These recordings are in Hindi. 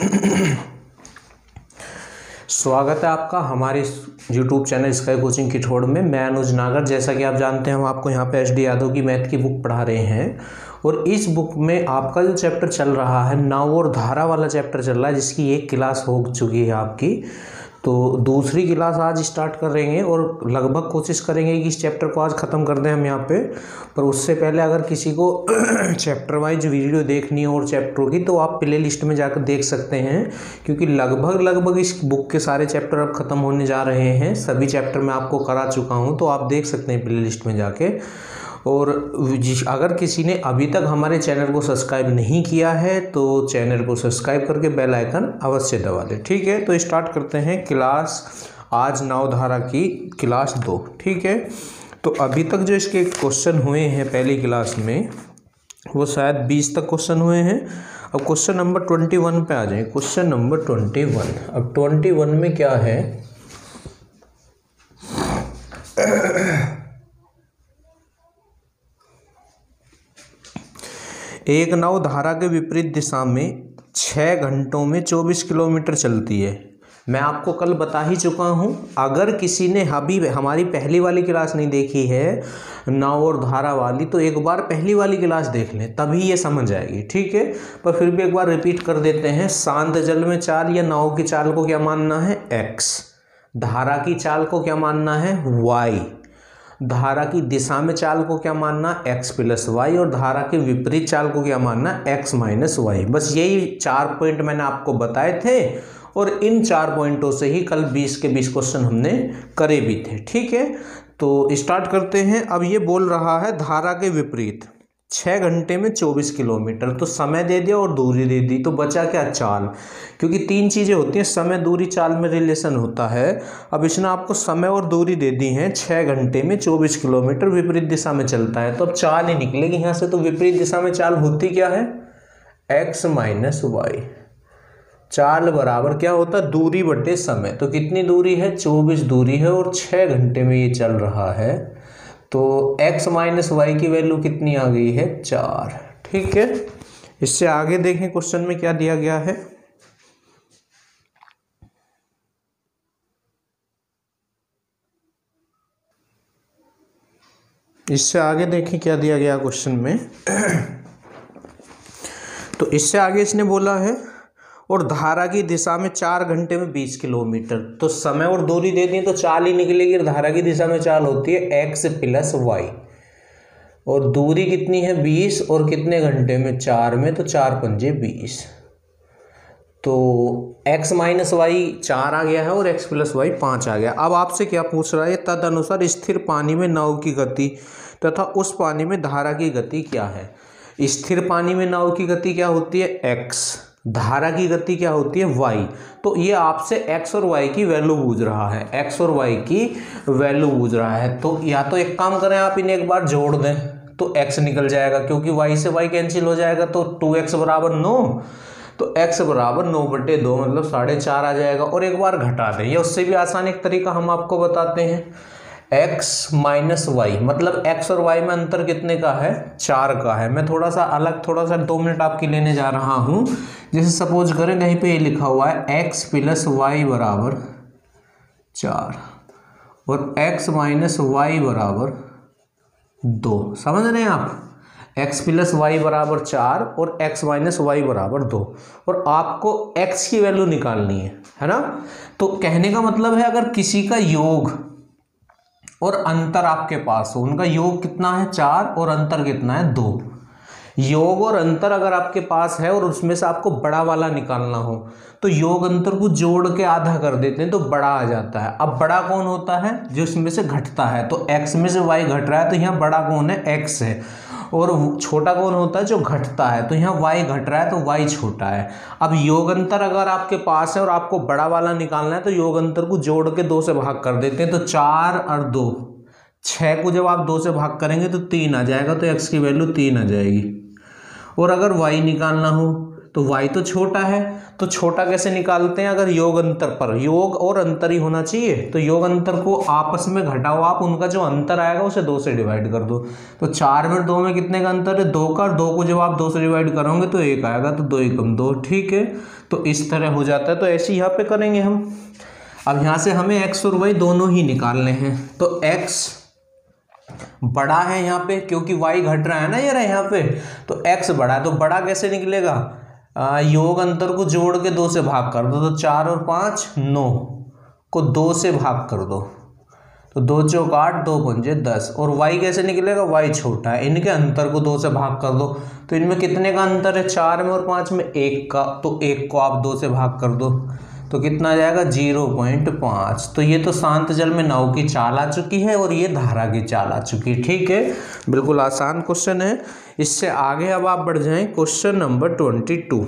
स्वागत है आपका हमारे YouTube चैनल स्काई कोचिंग की ठोड़ में। मैं अनुज नागर। जैसा कि आप जानते हैं हम आपको यहाँ पे एच डी यादव की मैथ की बुक पढ़ा रहे हैं और इस बुक में आपका जो चैप्टर चल रहा है नाव और धारा वाला चैप्टर चल रहा है, जिसकी एक क्लास हो चुकी है आपकी। तो दूसरी क्लास आज स्टार्ट करेंगे और लगभग कोशिश करेंगे कि इस चैप्टर को आज ख़त्म कर दें हम यहाँ पे। पर उससे पहले अगर किसी को चैप्टर वाइज वीडियो देखनी हो और चैप्टरों की, तो आप प्ले लिस्ट में जाकर देख सकते हैं, क्योंकि लगभग इस बुक के सारे चैप्टर अब ख़त्म होने जा रहे हैं। सभी चैप्टर मैं आपको करा चुका हूँ, तो आप देख सकते हैं प्ले लिस्ट में जाके। और अगर किसी ने अभी तक हमारे चैनल को सब्सक्राइब नहीं किया है तो चैनल को सब्सक्राइब करके बेल आइकन अवश्य दबा दें। ठीक है, तो स्टार्ट करते हैं क्लास आज नावधारा की क्लास 2। ठीक है, तो अभी तक जो इसके क्वेश्चन हुए हैं पहली क्लास में वो शायद 20 तक क्वेश्चन हुए हैं। अब क्वेश्चन नंबर 21 पे आ जाए। Question number 21। अब 21 में क्या है, एक नाव धारा के विपरीत दिशा में 6 घंटों में 24 किलोमीटर चलती है। मैं आपको कल बता ही चुका हूँ, अगर किसी ने अभी हमारी पहली वाली क्लास नहीं देखी है नाव और धारा वाली, तो एक बार पहली वाली क्लास देख लें, तभी ये समझ आएगी। ठीक है, पर फिर भी एक बार रिपीट कर देते हैं। शांत जल में चाल या नाव की चाल को क्या मानना है, x। धारा की चाल को क्या मानना है, y। धारा की दिशा में चाल को क्या मानना, x प्लस वाई। और धारा के विपरीत चाल को क्या मानना, x माइनस वाई। बस यही 4 पॉइंट मैंने आपको बताए थे और इन 4 पॉइंटों से ही कल 20 के 20 क्वेश्चन हमने करे भी थे। ठीक है, तो स्टार्ट करते हैं। अब ये बोल रहा है धारा के विपरीत 6 घंटे में 24 किलोमीटर, तो समय दे दिया और दूरी दे दी, तो बचा क्या, चाल। क्योंकि 3 चीज़ें होती हैं, समय दूरी चाल में रिलेशन होता है। अब इसने आपको समय और दूरी दे दी है, 6 घंटे में 24 किलोमीटर विपरीत दिशा में चलता है, तो अब चाल ही निकलेगी यहाँ से। तो विपरीत दिशा में चाल होती क्या है, x माइनस वाई। चाल बराबर क्या होता है, दूरी बटे समय। तो कितनी दूरी है, 24 दूरी है और 6 घंटे में ये चल रहा है, तो x माइनस वाई की वैल्यू कितनी आ गई है, 4। ठीक है, इससे आगे देखें क्वेश्चन में क्या दिया गया है। इससे आगे देखें क्या दिया गया क्वेश्चन में। तो इससे आगे इसने बोला है और धारा की दिशा में 4 घंटे में 20 किलोमीटर, तो समय और दूरी दे दी तो चाल ही निकलेगी। धारा की दिशा में चाल होती है x प्लस वाई और दूरी कितनी है 20 और कितने घंटे में, 4 में, तो 4 पंजे 20। तो x माइनस वाई 4 आ गया है और x प्लस वाई 5 आ गया। अब आपसे क्या पूछ रहा है, तदनुसार स्थिर पानी में नाव की गति तथा उस पानी में धारा की गति क्या है। स्थिर पानी में नाव की गति क्या होती है, x। धारा की गति क्या होती है, y। तो ये आपसे x और y की वैल्यू पूछ रहा है, x और y की वैल्यू पूछ रहा है। तो या तो एक काम करें, आप इन्हें एक बार जोड़ दें तो x निकल जाएगा, क्योंकि y से y कैंसिल हो जाएगा, तो 2x बराबर 9, तो x बराबर 9/2 मतलब 4.5 आ जाएगा। और एक बार घटा दें, या उससे भी आसान एक तरीका हम आपको बताते हैं, x माइनस वाई, मतलब x और y में अंतर कितने का है, 4 का है। मैं थोड़ा सा 2 मिनट आपकी लेने जा रहा हूँ। जैसे सपोज करें कहीं पे ये लिखा हुआ है x प्लस वाई बराबर 4 और x माइनस वाई बराबर 2। समझ रहे हैं आप, x प्लस वाई बराबर 4 और x माइनस वाई बराबर 2, और आपको x की वैल्यू निकालनी है ना। तो कहने का मतलब है, अगर किसी का योग और अंतर आपके पास हो, उनका योग कितना है 4 और अंतर कितना है 2। योग और अंतर अगर आपके पास है और उसमें से आपको बड़ा वाला निकालना हो, तो योग अंतर को जोड़ के आधा कर देते हैं तो बड़ा आ जाता है। अब बड़ा कौन होता है, जो इसमें से घटता है, तो x में से y घट रहा है तो यहाँ बड़ा कौन है, x है। और छोटा कौन होता है, जो घटता है, तो यहाँ y घट रहा है तो y छोटा है। अब योग अंतर अगर आपके पास है और आपको बड़ा वाला निकालना है, तो योग अंतर को जोड़ के 2 से भाग कर देते हैं, तो 4 और 2, 6 को जब आप 2 से भाग करेंगे तो 3 आ जाएगा, तो x की वैल्यू 3 आ जाएगी। और अगर y निकालना हो तो y तो छोटा है, तो छोटा कैसे निकालते हैं? अगर योग अंतर पर, योग और अंतर ही होना चाहिए, तो योग अंतर को आपस में घटाओ आप, उनका जो अंतर आएगा उसे 2 से डिवाइड कर दो। तो 4 में 2 में कितने का अंतर है? 2 का, और 2 को जब आप 2 से डिवाइड करोगे तो 1 आएगा, तो 2 एकम 2, ठीक है। तो इस तरह हो जाता है। तो ऐसे यहाँ पे करेंगे हम। अब यहाँ से हमें x और y दोनों ही निकालने हैं, तो x बड़ा है यहाँ पे क्योंकि y घट रहा है ना यार यहाँ पे, तो x बड़ा है। तो बड़ा कैसे निकलेगा? योग अंतर को जोड़ के 2 से भाग कर दो, तो 4 और 5 9 को 2 से भाग कर दो, तो 2 चौक 8, 2 पंजे 10। और y कैसे निकलेगा? y छोटा है, इनके अंतर को 2 से भाग कर दो। तो इनमें कितने का अंतर है? 4 में और 5 में 1 का, तो 1 को आप 2 से भाग कर दो, तो कितना आ जाएगा? 0.5। तो ये तो शांत जल में नाव की चाल आ चुकी है और ये धारा की चाल आ चुकी है, ठीक है। बिल्कुल आसान क्वेश्चन है। इससे आगे अब आप बढ़ जाएं क्वेश्चन नंबर 22।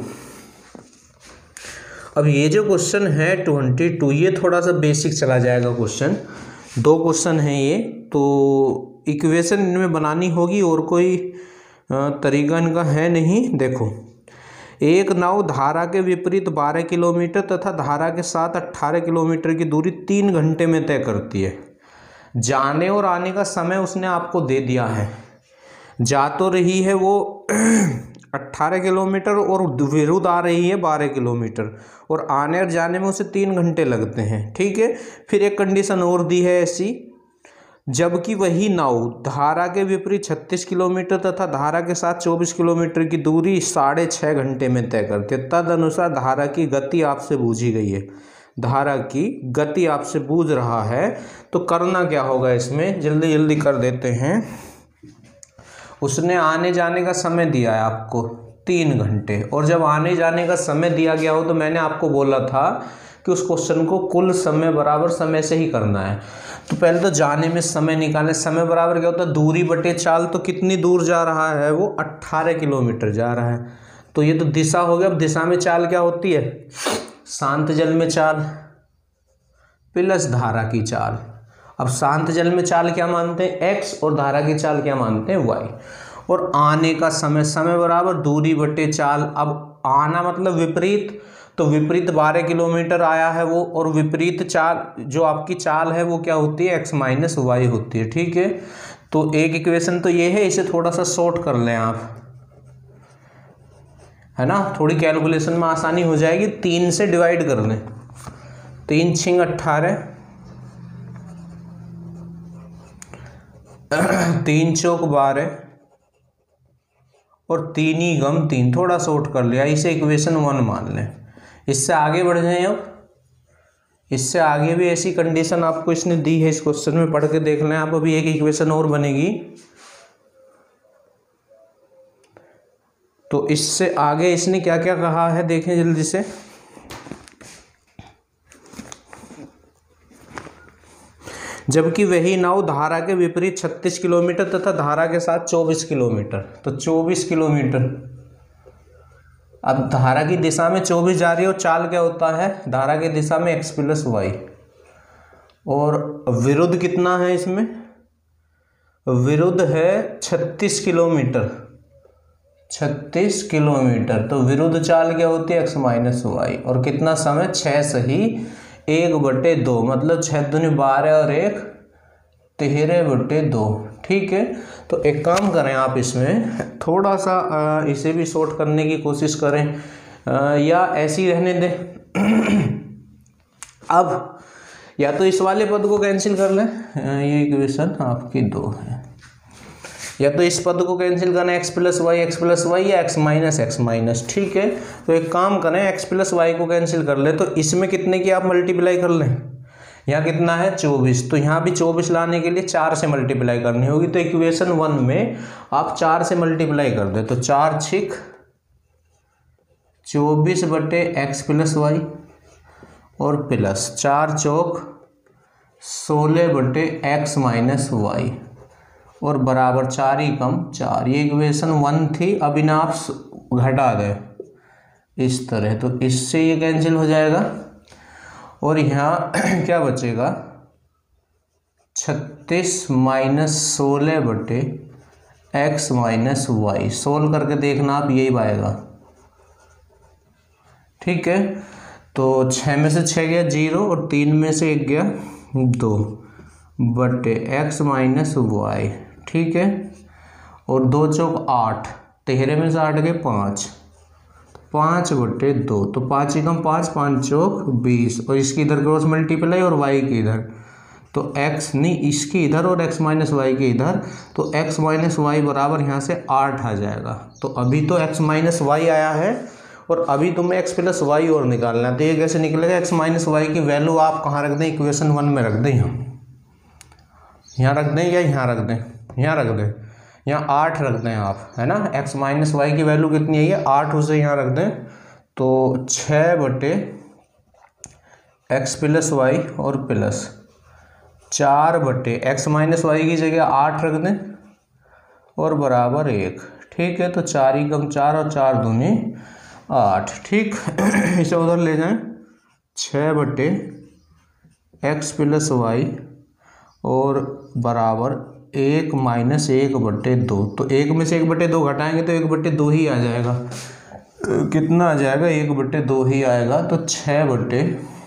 अब ये जो क्वेश्चन है 22, ये थोड़ा सा बेसिक चला जाएगा क्वेश्चन। 2 क्वेश्चन हैं ये, तो इक्वेशन इनमें बनानी होगी, और कोई तरीका इनका है नहीं। देखो, एक नाव धारा के विपरीत 12 किलोमीटर तथा धारा के साथ 18 किलोमीटर की दूरी 3 घंटे में तय करती है। जाने और आने का समय उसने आपको दे दिया है। जा तो रही है वो 18 किलोमीटर और विरुद्ध आ रही है 12 किलोमीटर, और आने और जाने में उसे 3 घंटे लगते हैं, ठीक है। फिर एक कंडीशन और दी है ऐसी, जबकि वही नाव धारा के विपरीत 36 किलोमीटर तथा धारा के साथ 24 किलोमीटर की दूरी 6.5 घंटे में तय करती है। तदनुसार धारा की गति आपसे पूछी गई है, धारा की गति आपसे पूछ रहा है, तो करना क्या होगा इसमें? जल्दी जल्दी कर देते हैं। उसने आने जाने का समय दिया है आपको 3 घंटे, और जब आने जाने का समय दिया गया हो तो मैंने आपको बोला था कि उस क्वेश्चन को कुल समय बराबर समय से ही करना है। तो पहले तो जाने में समय निकालें। समय बराबर क्या होता है? दूरी बटे चाल। तो कितनी दूर जा रहा है वो? 18 किलोमीटर जा रहा है। तो ये तो दिशा हो गया। अब दिशा में चाल क्या होती है? शांत जल में चाल प्लस धारा की चाल। अब शांत जल में चाल क्या मानते हैं? x, और धारा की चाल क्या मानते हैं? y। और आने का समय, समय बराबर दूरी बटे चाल। अब आना मतलब विपरीत, तो विपरीत 12 किलोमीटर आया है वो, और विपरीत चाल जो आपकी चाल है वो क्या होती है? x माइनस वाई होती है, ठीक है। तो एक इक्वेशन तो ये है, इसे थोड़ा सा शॉर्ट कर लें आप, है ना, थोड़ी कैलकुलेशन में आसानी हो जाएगी। 3 से डिवाइड कर लें, 3 छिंग 18, 3 चौक 12, और 3 ही गम 3, थोड़ा शॉर्ट कर लिया, इसे इक्वेशन 1 मान लें। इससे आगे बढ़ जाएं। अब इससे आगे भी ऐसी कंडीशन आपको इसने दी है, इस क्वेश्चन में पढ़ के देख लें आप। अभी एक इक्वेशन और बनेगी, तो इससे आगे इसने क्या क्या कहा है देखें जल्दी से। जबकि वही नाव धारा के विपरीत 36 किलोमीटर तथा धारा के साथ 24 किलोमीटर, तो 24 किलोमीटर। अब धारा की दिशा में 24 जा रही है, और चाल क्या होता है? धारा की दिशा में x प्लस वाई। और विरुद्ध कितना है इसमें? विरुद्ध है 36 किलोमीटर, 36 किलोमीटर। तो विरुद्ध चाल क्या होती है? x minus y. और कितना समय? 6 सही 1/2, मतलब 6 दूनी 12 और 1 13/2, ठीक है। तो एक काम करें आप, इसमें थोड़ा सा इसे भी शॉर्ट करने की कोशिश करें, या ऐसे ही रहने दें। अब या तो इस वाले पद को कैंसिल कर लें, ये इक्वेशन आपकी 2 है। या तो इस पद को कैंसिल करना, x प्लस वाई, या x माइनस, ठीक है। तो एक काम करें, x प्लस वाई को कैंसिल कर ले, तो इसमें कितने की आप मल्टीप्लाई कर लें? यहाँ कितना है? 24। तो यहाँ भी 24 लाने के लिए 4 से मल्टीप्लाई करनी होगी। तो इक्वेशन 1 में आप 4 से मल्टीप्लाई कर दे, तो 4 छिक 24 बटे x प्लस वाई, और प्लस 4 चौक 16 बटे x माइनस वाई, और बराबर 4 ही कम 4। ये इक्वेशन 1 थी। अब इन्हें आप घटा दें इस तरह, तो इससे ये कैंसिल हो जाएगा, और यहाँ क्या बचेगा? 36 माइनस 16 बटे x माइनस वाई। सोल्व करके देखना आप, यही आएगा। ठीक है। तो 6 में से 6 गया 0 और 3 में से 1 गया 2 बटे x माइनस वाई, ठीक है। और 2 चौक 8, 13 में से 8 गए 5, 5 बटे 2, तो 5 एकम 5, 5 चौक 20, और इसकी इधर क्रॉस मल्टीप्लाई और y की इधर, तो x नहीं इसकी इधर और x माइनस वाई के इधर, तो x माइनस वाई बराबर यहाँ से 8 आ जाएगा। तो अभी तो x माइनस वाई आया है और अभी तुम्हें x प्लस वाई और निकालना है। तो ये कैसे निकलेगा, x माइनस वाई की वैल्यू आप कहाँ रख दें, इक्वेशन 1 में रख दें, यहाँ रख दें या यहाँ रख दें, यहाँ रख दें, यहाँ 8 रख दें आप, है ना। x माइनस वाई की वैल्यू कितनी है ये 8, उसे यहाँ रख दें, तो 6 बटे x प्लस वाई और प्लस 4 बटे x माइनस वाई की जगह 8 रख दें और बराबर 1, ठीक है। तो 4 एकम 4 और 4 दूनी 8, ठीक। इसे उधर ले जाएं, 6 बटे x प्लस वाई और बराबर 1 माइनस 1 बटे 2, तो 1 में से 1 बटे 2 घटाएंगे तो 1 बटे 2 ही आ जाएगा। कितना आ जाएगा, 1 बटे 2 ही आएगा। तो 6 बटे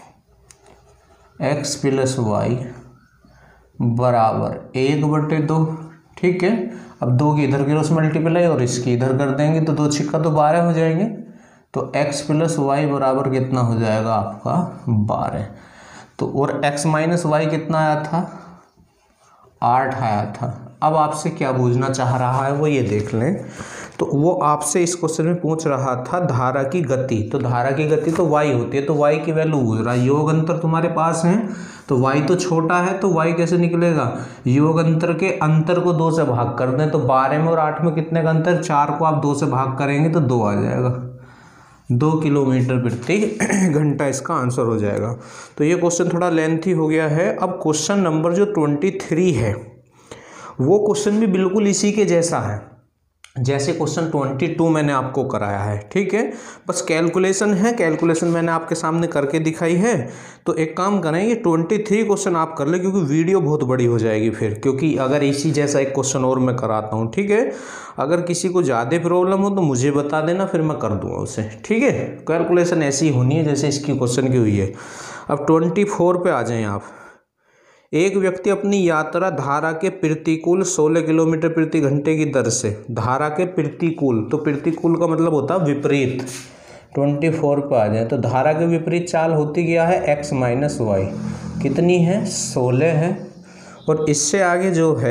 x प्लस वाई बराबर 1 बटे 2, ठीक है। अब 2 की इधर क्रॉस मल्टीप्लाई और इसकी इधर कर देंगे तो 2 छिक्का तो 12 हो जाएंगे। तो x प्लस वाई बराबर कितना हो जाएगा आपका 12। तो और x माइनस वाई कितना आया था 8 आया था। अब आपसे क्या पूछना चाह रहा है वो ये देख लें। तो वो आपसे इस क्वेश्चन में पूछ रहा था धारा की गति। तो धारा की गति तो y होती है, तो y की वैल्यू पूछ रहा है। योग अंतर तुम्हारे पास है तो y तो छोटा है, तो y कैसे निकलेगा, योग अंतर के अंतर को 2 से भाग कर दें। तो 12 में और 8 में कितने का अंतर, 4 को आप 2 से भाग करेंगे तो 2 आ जाएगा, 2 किलोमीटर प्रति घंटा इसका आंसर हो जाएगा। तो ये क्वेश्चन थोड़ा लेंथी हो गया है। अब क्वेश्चन नंबर जो 23 है वो क्वेश्चन भी बिल्कुल इसी के जैसा है जैसे क्वेश्चन 22 मैंने आपको कराया है, ठीक है। बस कैलकुलेशन है, कैलकुलेशन मैंने आपके सामने करके दिखाई है। तो एक काम करें, ये 23 क्वेश्चन आप कर ले क्योंकि वीडियो बहुत बड़ी हो जाएगी फिर, क्योंकि अगर इसी जैसा एक क्वेश्चन और मैं कराता हूँ, ठीक है। अगर किसी को ज़्यादा प्रॉब्लम हो तो मुझे बता देना, फिर मैं कर दूँगा उसे, ठीक है। कैलकुलेशन ऐसी होनी है जैसे इसकी क्वेश्चन की हुई है। अब 24 पे आ जाएँ आप। एक व्यक्ति अपनी यात्रा धारा के प्रतिकूल 16 किलोमीटर प्रति घंटे की दर से, धारा के प्रतिकूल, तो प्रतिकूल का मतलब होता है विपरीत। 24 पे आ जाए तो धारा के विपरीत चाल होती क्या है, x माइनस वाई, कितनी है 16 है। और इससे आगे जो है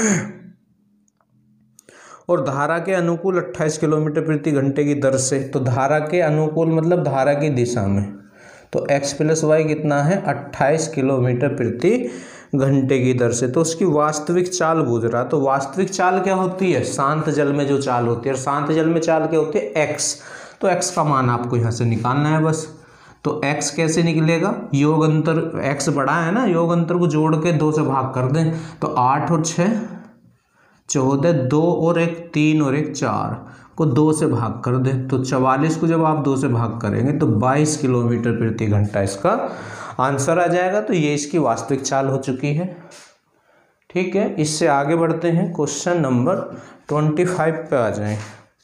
और धारा के अनुकूल 28 किलोमीटर प्रति घंटे की दर से, तो धारा के अनुकूल मतलब धारा की दिशा में, तो x प्लस वाई कितना है 28 किलोमीटर प्रति घंटे की दर से। तो उसकी वास्तविक चाल पूछ रहा। तो वास्तविक चाल क्या होती है, शांत जल में जो चाल होती है, और शांत जल में चाल क्या होती है x। तो x का मान आपको यहाँ से निकालना है बस। तो x कैसे निकलेगा, योग अंतर, x बड़ा है ना, योग अंतर को जोड़ के 2 से भाग कर दें। तो 8 और 6 14, 2 और 1 3 और 1 4 को 2 से भाग कर दें। तो 44 को जब आप 2 से भाग करेंगे तो 22 किलोमीटर प्रति घंटा इसका आंसर आ जाएगा। तो ये इसकी वास्तविक चाल हो चुकी है, ठीक है। इससे आगे बढ़ते हैं, क्वेश्चन नंबर 25 पे आ जाएं।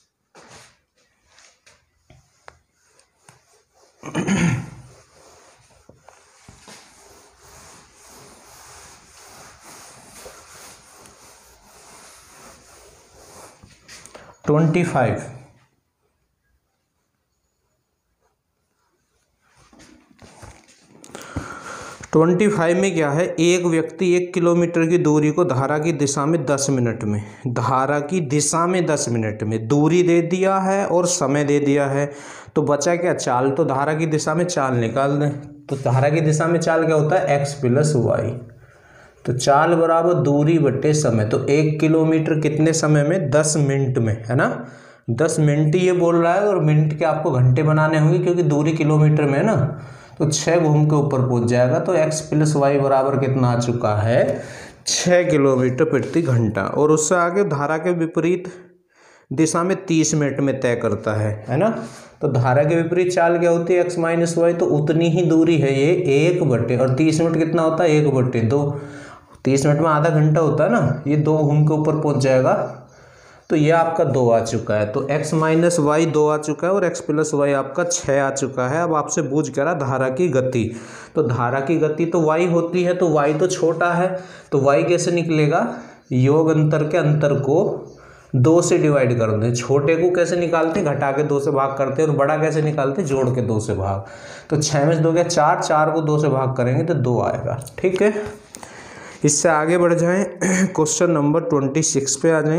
ट्वेंटी फाइव में क्या है, एक व्यक्ति 1 किलोमीटर की दूरी को धारा की दिशा में 10 मिनट में, धारा की दिशा में 10 मिनट में दूरी दे दिया है और समय दे दिया है। तो बचा क्या, चाल। तो धारा की दिशा में चाल निकाल दें। तो धारा की दिशा में चाल क्या होता है, x प्लस वाई। तो चाल बराबर दूरी बटे समय। तो 1 किलोमीटर कितने समय में, 10 मिनट में, है ना। 10 मिनट ये बोल रहा है और मिनट के आपको घंटे बनाने होंगे क्योंकि दूरी किलोमीटर में है ना। तो 6 घूम के ऊपर पहुंच जाएगा। तो x प्लस वाई बराबर कितना आ चुका है, 6 किलोमीटर प्रति घंटा। और उससे आगे धारा के विपरीत दिशा में 30 मिनट में तय करता है ना। तो धारा के विपरीत चाल क्या होती है, x माइनस वाई। तो उतनी ही दूरी है ये 1 बटे, और 30 मिनट कितना होता है, 1 बटे 2। 30 मिनट में आधा घंटा होता है ना, ये 2 घूम के ऊपर पहुंच जाएगा। तो ये आपका 2 आ चुका है। तो x माइनस वाई 2 आ चुका है और x प्लस वाई आपका 6 आ चुका है। अब आपसे पूछ कह रहा धारा की गति, तो धारा की गति तो y होती है, तो y तो छोटा है, तो y कैसे निकलेगा, योग अंतर के अंतर को 2 से डिवाइड कर दें। छोटे को कैसे निकालते हैं, घटा के 2 से भाग करते हैं, और बड़ा कैसे निकालते हैं, जोड़ के 2 से भाग। तो 6 में से 2 गया 4, 4 को 2 से भाग करेंगे तो 2 आएगा। ठीक है, इससे आगे बढ़ जाएं, क्वेश्चन नंबर 26 पे आ जाएं।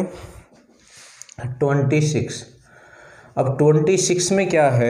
26, अब 26 में क्या है,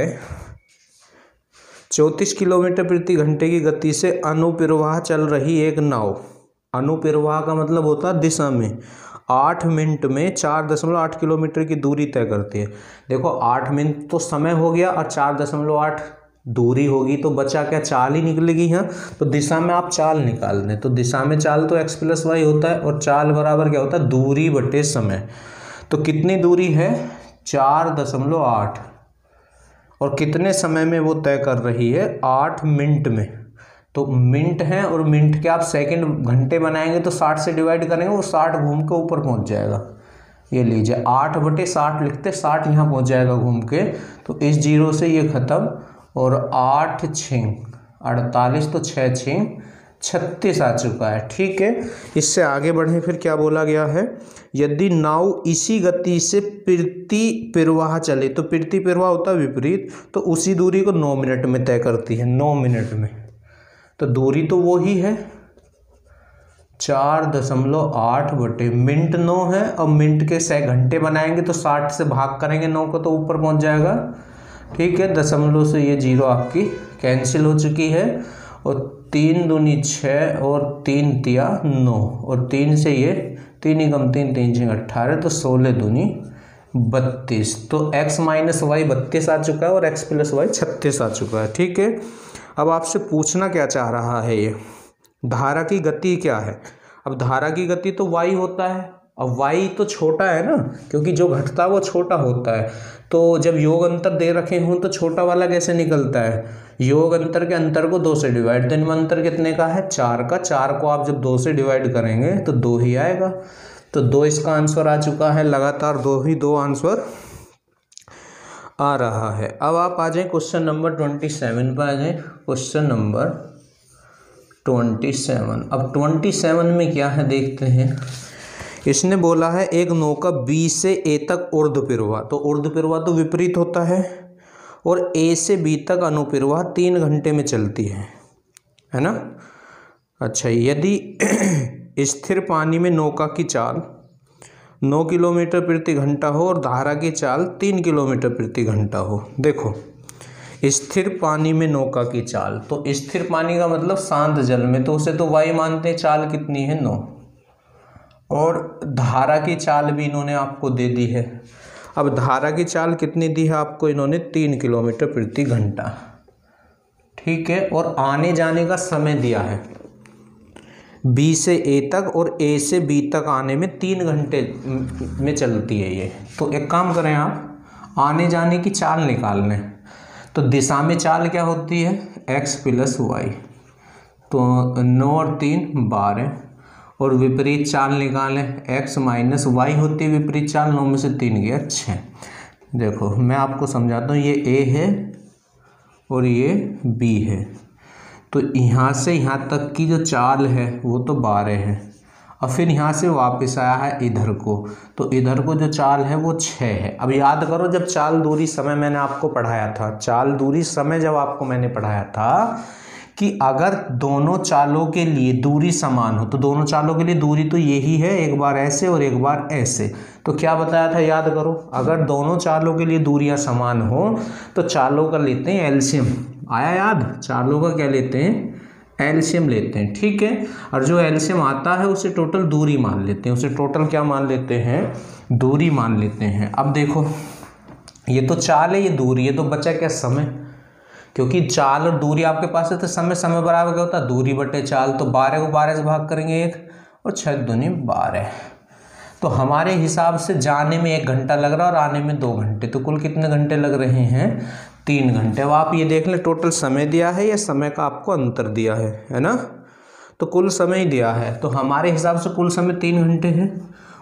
34 किलोमीटर प्रति घंटे की गति से अनुप्रवाह चल रही एक नाव, अनुप्रवाह का मतलब होता है दिशा में, 8 मिनट में 4.8 किलोमीटर की दूरी तय करती है। देखो 8 मिनट तो समय हो गया और 4.8 दूरी होगी, तो बचा क्या, चाल ही निकलेगी यहाँ। तो दिशा में आप चाल निकाल दें, तो दिशा में चाल तो x प्लस वाई होता है, और चाल बराबर क्या होता है, दूरी बटे समय। तो कितनी दूरी है, 4.8, और कितने समय में वो तय कर रही है, 8 मिनट में। तो मिनट है, और मिनट के आप सेकंड घंटे बनाएंगे तो 60 से डिवाइड करेंगे, वो 60 घूम के ऊपर पहुंच जाएगा। ये लीजिए 8/60 लिखते, 60 यहाँ पहुंच जाएगा घूम के। तो इस 0 से ये खत्म, और 8 6 48, तो 6 6 36 आ चुका है। ठीक है, इससे आगे बढ़े, फिर क्या बोला गया है, यदि नाव इसी गति से प्रति प्रवाह चले, तो प्रति प्रवाह होता है विपरीत, तो उसी दूरी को 9 मिनट में तय करती है, 9 मिनट में। तो दूरी तो वो ही है 4.8 बटे मिनट 9 है, और मिनट के से घंटे बनाएंगे तो 60 से भाग करेंगे 9 को, तो ऊपर पहुंच जाएगा। ठीक है, दशमलव से ये 0 आपकी कैंसिल हो चुकी है, और 3 दूनी 6 और 3 तिया 9, और 3 से ये 3 ही कम 3 3 6 18, तो 16 दूनी 32। तो x माइनस वाई 32 आ चुका है और x प्लस वाई 36 आ चुका है। ठीक है, अब आपसे पूछना क्या चाह रहा है, ये धारा की गति क्या है। अब धारा की गति तो y होता है, अब y तो छोटा है ना, क्योंकि जो घटता है वो छोटा होता है। तो जब योग अंतर दे रखे हों तो छोटा वाला कैसे निकलता है, योग अंतर के अंतर को 2 से डिवाइड, तो अंतर कितने का है, 4 का। 4 को आप जब 2 से डिवाइड करेंगे तो 2 ही आएगा। तो 2 इसका आंसर आ चुका है, लगातार 2 आंसर आ रहा है। अब आप आ जाए क्वेश्चन नंबर 27 पर आ जाए। क्वेश्चन नंबर 27, अब 27 में क्या है देखते हैं। इसने बोला है एक नौका B से A तक ऊर्ध्वप्रवाह, तो ऊर्ध्वप्रवाह तो विपरीत होता है, और A से B तक अनुप्रवाह 3 घंटे में चलती है ना। अच्छा, यदि स्थिर पानी में नौका की चाल 9 किलोमीटर प्रति घंटा हो और धारा की चाल 3 किलोमीटर प्रति घंटा हो। देखो स्थिर पानी में नौका की चाल, तो स्थिर पानी का मतलब शांत जल में, तो उसे तो y मानते हैं, चाल कितनी है 9, और धारा की चाल भी इन्होंने आपको दे दी है। अब धारा की चाल कितनी दी है आपको इन्होंने, 3 किलोमीटर प्रति घंटा। ठीक है, और आने जाने का समय दिया है B से A तक, और A से B तक आने में 3 घंटे में चलती है ये। तो एक काम करें, आप आने जाने की चाल निकाल लें। तो दिशा में चाल क्या होती है, x प्लस वाई, तो 9 और 3 12, और विपरीत चाल निकालें, x माइनस वाई होती है विपरीत चाल, 9 में से 3 गया 6। देखो मैं आपको समझाता हूँ, ये A है और ये B है, तो यहाँ से यहाँ तक की जो चाल है वो तो 12 है, और फिर यहाँ से वापस आया है इधर को, तो इधर को जो चाल है वो 6 है। अब याद करो, जब चाल दूरी समय मैंने आपको पढ़ाया था, चाल दूरी समय जब आपको मैंने पढ़ाया था कि अगर दोनों चालों के लिए दूरी समान हो, तो दोनों चालों के लिए दूरी तो यही है, एक बार ऐसे और एक बार ऐसे। तो क्या बताया था, याद करो, अगर दोनों चालों के लिए दूरियां समान हो तो चालों का लेते हैं एलसीएम। आया याद, चालों का क्या लेते हैं, एलसीएम लेते हैं। ठीक है, और जो एलसीएम आता है उसे टोटल दूरी मान लेते हैं, उसे टोटल क्या मान लेते हैं, दूरी मान लेते हैं। अब देखो ये तो चाल है, ये दूरी है, तो बचा क्या, समय, क्योंकि चाल और दूरी आपके पास है, तो समय बराबर क्या होता है, दूरी बटे चाल। तो 12 को 12 से भाग करेंगे 1, और 6 दूनी 12। तो हमारे हिसाब से जाने में 1 घंटा लग रहा है और आने में 2 घंटे, तो कुल कितने घंटे लग रहे हैं, 3 घंटे। अब आप ये देख लें टोटल समय दिया है या समय का आपको अंतर दिया है ना, तो कुल समय ही दिया है, तो हमारे हिसाब से कुल समय 3 घंटे है।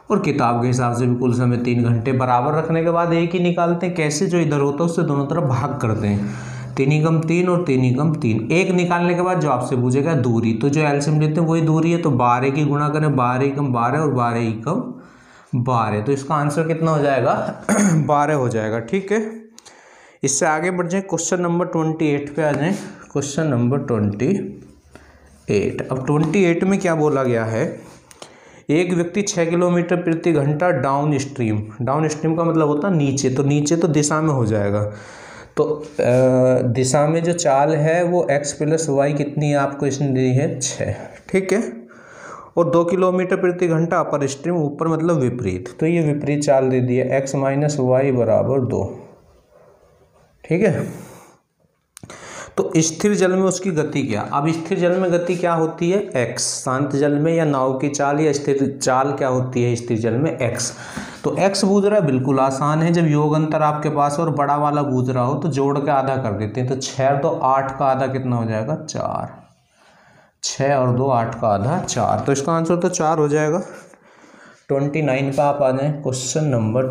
और किताब के हिसाब से भी कुल समय 3 घंटे। बराबर रखने के बाद एक ही निकालते हैं, कैसे, जो इधर होता है उससे दोनों तरफ भाग करते हैं। 3 एकम 3 और 3 एकम 3। एक निकालने के बाद जो आपसे पूछेगा दूरी, तो जो एलसीएम लेते हैं वही दूरी है, तो 12 की गुणा करें, 12 एकम 12 और 12 एकम 12, तो इसका आंसर कितना हो जाएगा 12 हो जाएगा। ठीक है, इससे आगे बढ़ जाए, क्वेश्चन नंबर 28 पे आ जाए। Question number 28। अब 28 में क्या बोला गया है, एक व्यक्ति 6 किलोमीटर प्रति घंटा डाउन स्ट्रीम का मतलब होता है नीचे, तो नीचे तो दिशा में हो जाएगा, तो दिशा में जो चाल है वो x प्लस वाई कितनी है आपको इसने दी है 6। ठीक है, और 2 किलोमीटर प्रति घंटा अपर स्ट्रीम, ऊपर मतलब विपरीत, तो ये विपरीत चाल दे दी है x माइनस वाई बराबर 2। ठीक है, तो स्थिर जल में उसकी गति क्या। अब स्थिर जल में गति क्या होती है x, शांत जल में या नाव की चाल या स्थिर चाल क्या होती है स्थिर जल में x। तो x बूझ रहा है, बिल्कुल आसान है, जब योग अंतर आपके पास और बड़ा वाला बूझ रहा हो तो जोड़ के आधा कर देते हैं, तो 6 तो 8 का आधा कितना हो जाएगा 4, 6 और 2 8 का आधा 4, तो इसका आंसर तो 4 हो जाएगा। 29 का आप आ जाए, क्वेश्चन नंबर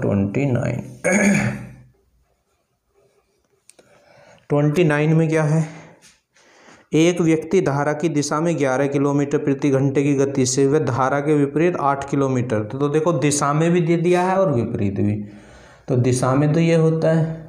29 में क्या है, एक व्यक्ति धारा की दिशा में 11 किलोमीटर प्रति घंटे की गति से वह धारा के विपरीत 8 किलोमीटर, तो देखो दिशा में भी दे दिया है और विपरीत भी, तो दिशा में तो ये होता है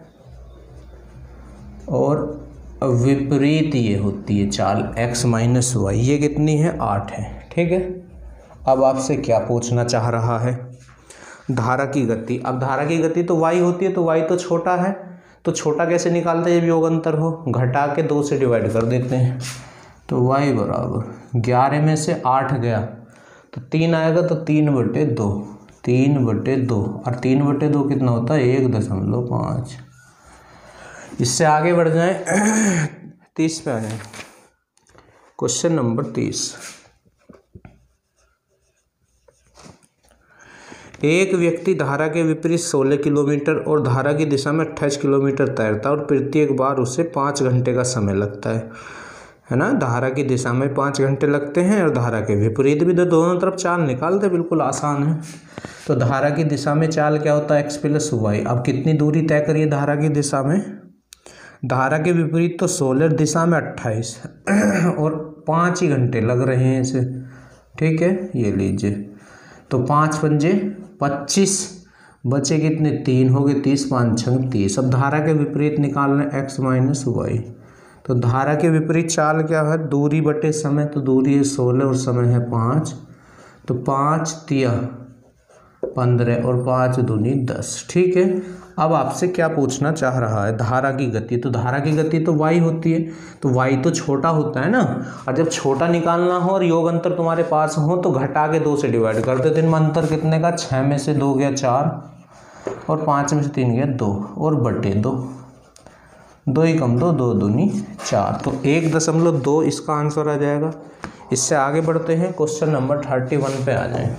और विपरीत ये होती है चाल x माइनस वाई, ये कितनी है 8 है। ठीक है, अब आपसे क्या पूछना चाह रहा है, धारा की गति। अब धारा की गति तो y होती है, तो y तो छोटा है, तो छोटा कैसे निकालते हैं जब योग अंतर हो, घटा के 2 से डिवाइड कर देते हैं, तो y बराबर 11 में से 8 गया तो 3 आएगा, तो 3/2, 3/2, और 3/2 कितना होता है 1.5। इससे आगे बढ़ जाए 30 पे आ जाए, क्वेश्चन नंबर 30। एक व्यक्ति धारा के विपरीत 16 किलोमीटर और धारा की दिशा में 28 किलोमीटर तैरता है और प्रत्येक बार उसे 5 घंटे का समय लगता है ना। धारा की दिशा में 5 घंटे लगते हैं और धारा के विपरीत भी, तो दोनों तरफ चाल निकालते, बिल्कुल आसान है। तो धारा की दिशा में चाल क्या होता है x प्लस वाई। अब कितनी दूरी तय करिए धारा की दिशा में, धारा के विपरीत तो 16, दिशा में 28 और 5 ही घंटे लग रहे हैं इसे। ठीक है, ये लीजिए, तो 5 पंजे 25, बचे कितने 3 हो गए, 30 5 6 30। अब धारा के विपरीत निकालना x माइनस वाई, तो धारा के विपरीत चाल क्या है, दूरी बटे समय, तो दूरी है 16 और समय है 5, तो 5 तिया 15 और 5 दूनी 10। ठीक है, अब आपसे क्या पूछना चाह रहा है, धारा की गति। तो धारा की गति तो y होती है, तो y तो छोटा होता है ना, और जब छोटा निकालना हो और योग अंतर तुम्हारे पास हो तो घटा के 2 से डिवाइड कर देते हैं। इनमें अंतर कितने का, 6 में से 2 गया 4 और 5 में से 3 गया 2 और बटे 2, 2 ही कम 2, 2 दूनी 4, तो 1.2 इसका आंसर आ जाएगा। इससे आगे बढ़ते हैं, क्वेश्चन नंबर 31 पे आ जाए।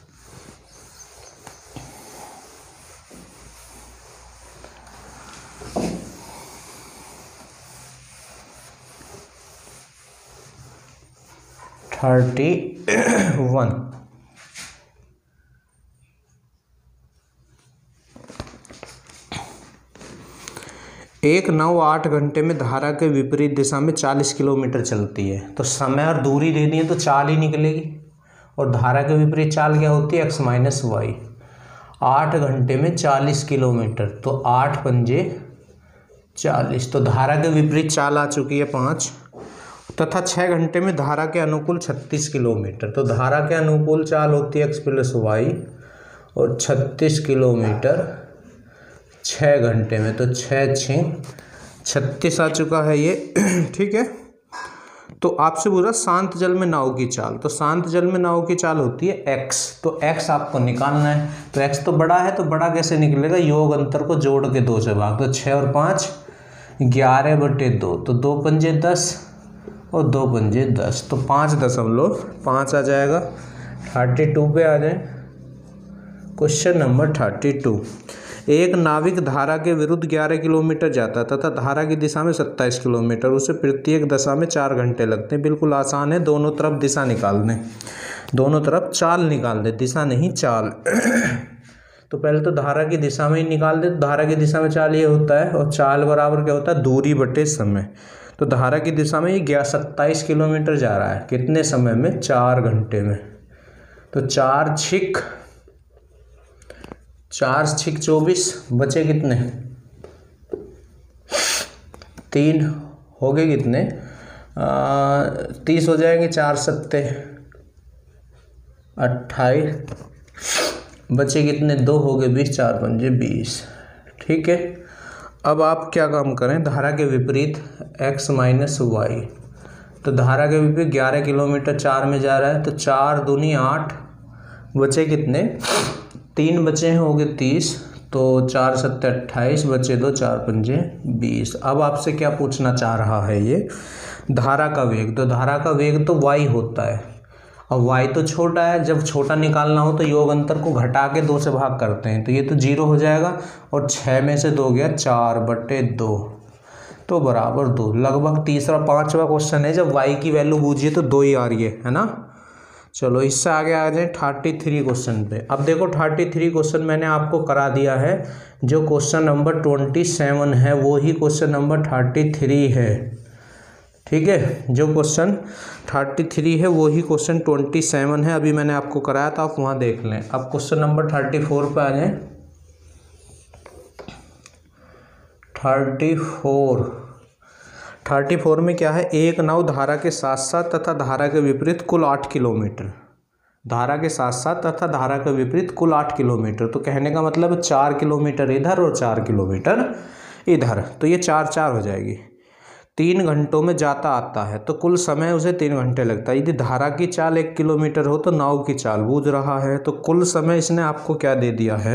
एक नाव 8 घंटे में धारा के विपरीत दिशा में 40 किलोमीटर चलती है, तो समय और दूरी दे दी है तो चाल ही निकलेगी, और धारा के विपरीत चाल क्या होती है x माइनस वाई। 8 घंटे में 40 किलोमीटर, तो 8 पंजे 40, तो धारा के विपरीत चाल आ चुकी है 5, तथा 6 घंटे में धारा के अनुकूल 36 किलोमीटर, तो धारा के अनुकूल चाल होती है x प्लस वाई और 36 किलोमीटर 6 घंटे में, तो 6 6 36 आ चुका है ये। ठीक है, तो आपसे बोला शांत जल में नाव की चाल, तो शांत जल में नाव की चाल होती है x, तो x आपको निकालना है, तो x तो बड़ा है, तो बड़ा कैसे निकलेगा, योग अंतर को जोड़ के 2 से भाग, तो 6 और 5 11/2, तो 2 पंजे 10 और 2 पंजे 10, तो 5.5 आ जाएगा। 32 पे आ जाए, क्वेश्चन नंबर 32। एक नाविक धारा के विरुद्ध 11 किलोमीटर जाता है तथा धारा की दिशा में 27 किलोमीटर, उसे प्रत्येक दिशा में 4 घंटे लगते हैं। बिल्कुल आसान है, दोनों तरफ दिशा निकाल दें, दोनों तरफ चाल निकाल दें, दिशा नहीं चाल। तो पहले तो धारा की दिशा में ही निकाल दे। तो धारा की दिशा में चाल ये होता है, और चाल बराबर क्या होता है, दूरी बटे समय। तो धारा की दिशा में ये 27 किलोमीटर जा रहा है, कितने समय में, 4 घंटे में। तो 4 छिक 24, बचे कितने, 3 हो गए कितने, 30 हो जाएंगे, 4 सत्ते 28, बचे कितने, 2 हो गए 20, 4 पंजे 20। ठीक है, अब आप क्या काम करें, धारा के विपरीत x माइनस वाई। तो धारा के विपरीत 11 किलोमीटर 4 में जा रहा है, तो 4 दूनी 8, बचे कितने, 3 बचे हैं, हो गए 30, तो 4 सत्ते 28, बचे 2, 4 पंजे 20। अब आपसे क्या पूछना चाह रहा है ये, धारा का वेग। तो धारा का वेग तो y होता है, और y तो छोटा है, जब छोटा निकालना हो तो योग अंतर को घटा के 2 से भाग करते हैं, तो ये तो 0 हो जाएगा, और 6 में से 2 गया, 4/2, तो बराबर 2। लगभग तीसरा 5वां क्वेश्चन है, जब y की वैल्यू बूझिए तो 2 ही आ रही है ना। चलो इससे आगे आ जाए 33 क्वेश्चन पे। अब देखो 33 क्वेश्चन मैंने आपको करा दिया है, जो क्वेश्चन नंबर 27 है वो ही क्वेश्चन नंबर 33 है। ठीक है, जो क्वेश्चन 33 है वो ही क्वेश्चन 27 है, अभी मैंने आपको कराया था, आप वहाँ देख लें। अब क्वेश्चन नंबर 34 पे आ जाएं। 34 में क्या है, एक नाव धारा के साथ साथ तथा धारा के विपरीत कुल 8 किलोमीटर, धारा के साथ साथ तथा धारा के विपरीत कुल 8 किलोमीटर। तो कहने का मतलब 4 किलोमीटर इधर और 4 किलोमीटर इधर, तो ये 4 हो जाएगी। 3 घंटों में जाता आता है, तो कुल समय उसे 3 घंटे लगता है। यदि धारा की चाल 1 किलोमीटर हो तो नाव की चाल बूझ रहा है, तो कुल समय इसने आपको क्या दे दिया है,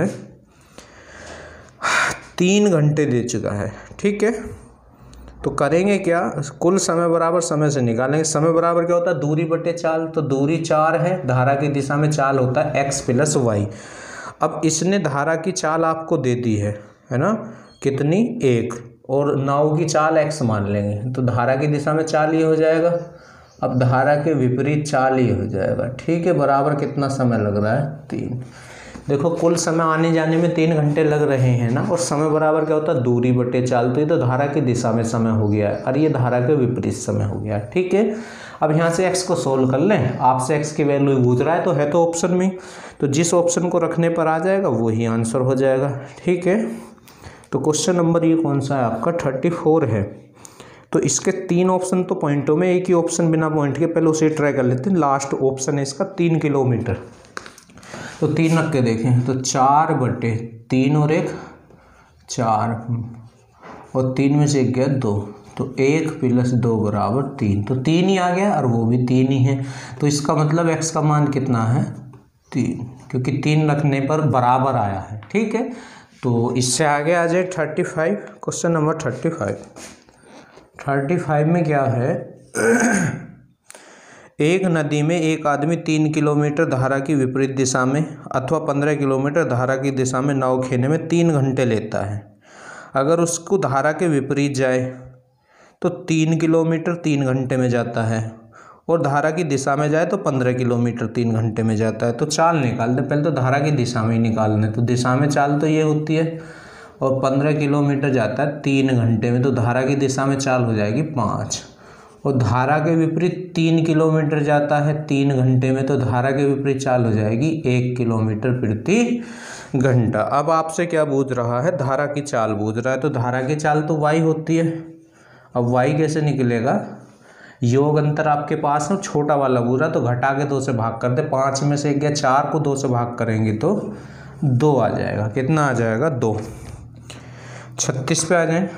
3 घंटे दे चुका है। ठीक है, तो करेंगे क्या, कुल समय बराबर समय से निकालेंगे। समय बराबर क्या होता है, दूरी बटे चाल। तो दूरी 4 है, धारा की दिशा में चाल होता है x प्लस वाई। अब इसने धारा की चाल आपको दे दी है ना, कितनी, 1, और नाव की चाल x मान लेंगे, तो धारा की दिशा में चाल ये हो जाएगा। अब धारा के विपरीत चाल ये हो जाएगा। ठीक है, बराबर कितना समय लग रहा है, 3। देखो कुल समय आने जाने में 3 घंटे लग रहे हैं ना, और समय बराबर क्या होता है, दूरी बटे चाल। तो ये तो धारा की दिशा में समय हो गया है, और ये धारा के विपरीत समय हो गया है। ठीक है, अब यहाँ से x को सोल्व कर लें। आपसे x की वैल्यू पूछ रहा है, तो है तो ऑप्शन में, तो जिस ऑप्शन को रखने पर आ जाएगा वही आंसर हो जाएगा। ठीक है, तो क्वेश्चन नंबर ये कौन सा है आपका, 34 है। तो इसके 3 ऑप्शन तो पॉइंटों में, एक ही ऑप्शन बिना पॉइंट के, पहले उसे ट्राई कर लेते हैं। लास्ट ऑप्शन है इसका 3 किलोमीटर, तो 3 रख के देखें, तो 4/3 और 1 4, और 3 में से 1 गया 2, तो 1 + 2 बराबर 3, तो 3 ही आ गया, और वो भी 3 ही है। तो इसका मतलब x का मान कितना है, 3, क्योंकि 3 रखने पर बराबर आया है। ठीक है, तो इससे आगे आ जाए 35, क्वेश्चन नंबर 35 में क्या है, एक नदी में एक आदमी 3 किलोमीटर धारा की विपरीत दिशा में अथवा 15 किलोमीटर धारा की दिशा में नाव खेने में 3 घंटे लेता है। अगर उसको धारा के विपरीत जाए तो 3 किलोमीटर 3 घंटे में जाता है, और धारा की दिशा में जाए तो 15 किलोमीटर 3 घंटे में जाता है। तो चाल निकाल दे, पहले तो धारा की दिशा में ही निकालना है। तो दिशा में चाल तो ये होती है, और 15 किलोमीटर जाता है 3 घंटे में, तो धारा की दिशा में चाल हो जाएगी 5, और धारा के विपरीत 3 किलोमीटर जाता है 3 घंटे में, तो धारा के विपरीत चाल हो जाएगी 1 किलोमीटर प्रति घंटा। अब आपसे क्या बूझ रहा है, धारा की चाल बूझ रहा है, तो धारा की चाल तो y होती है। अब y कैसे निकलेगा, योग अंतर आपके पास है, छोटा वाला पूरा, तो घटा के 2 से भाग कर दे। 5 में से 1 गया, 4 को 2 से भाग करेंगे तो 2 आ जाएगा। कितना आ जाएगा, 2। 36 पे आ जाए,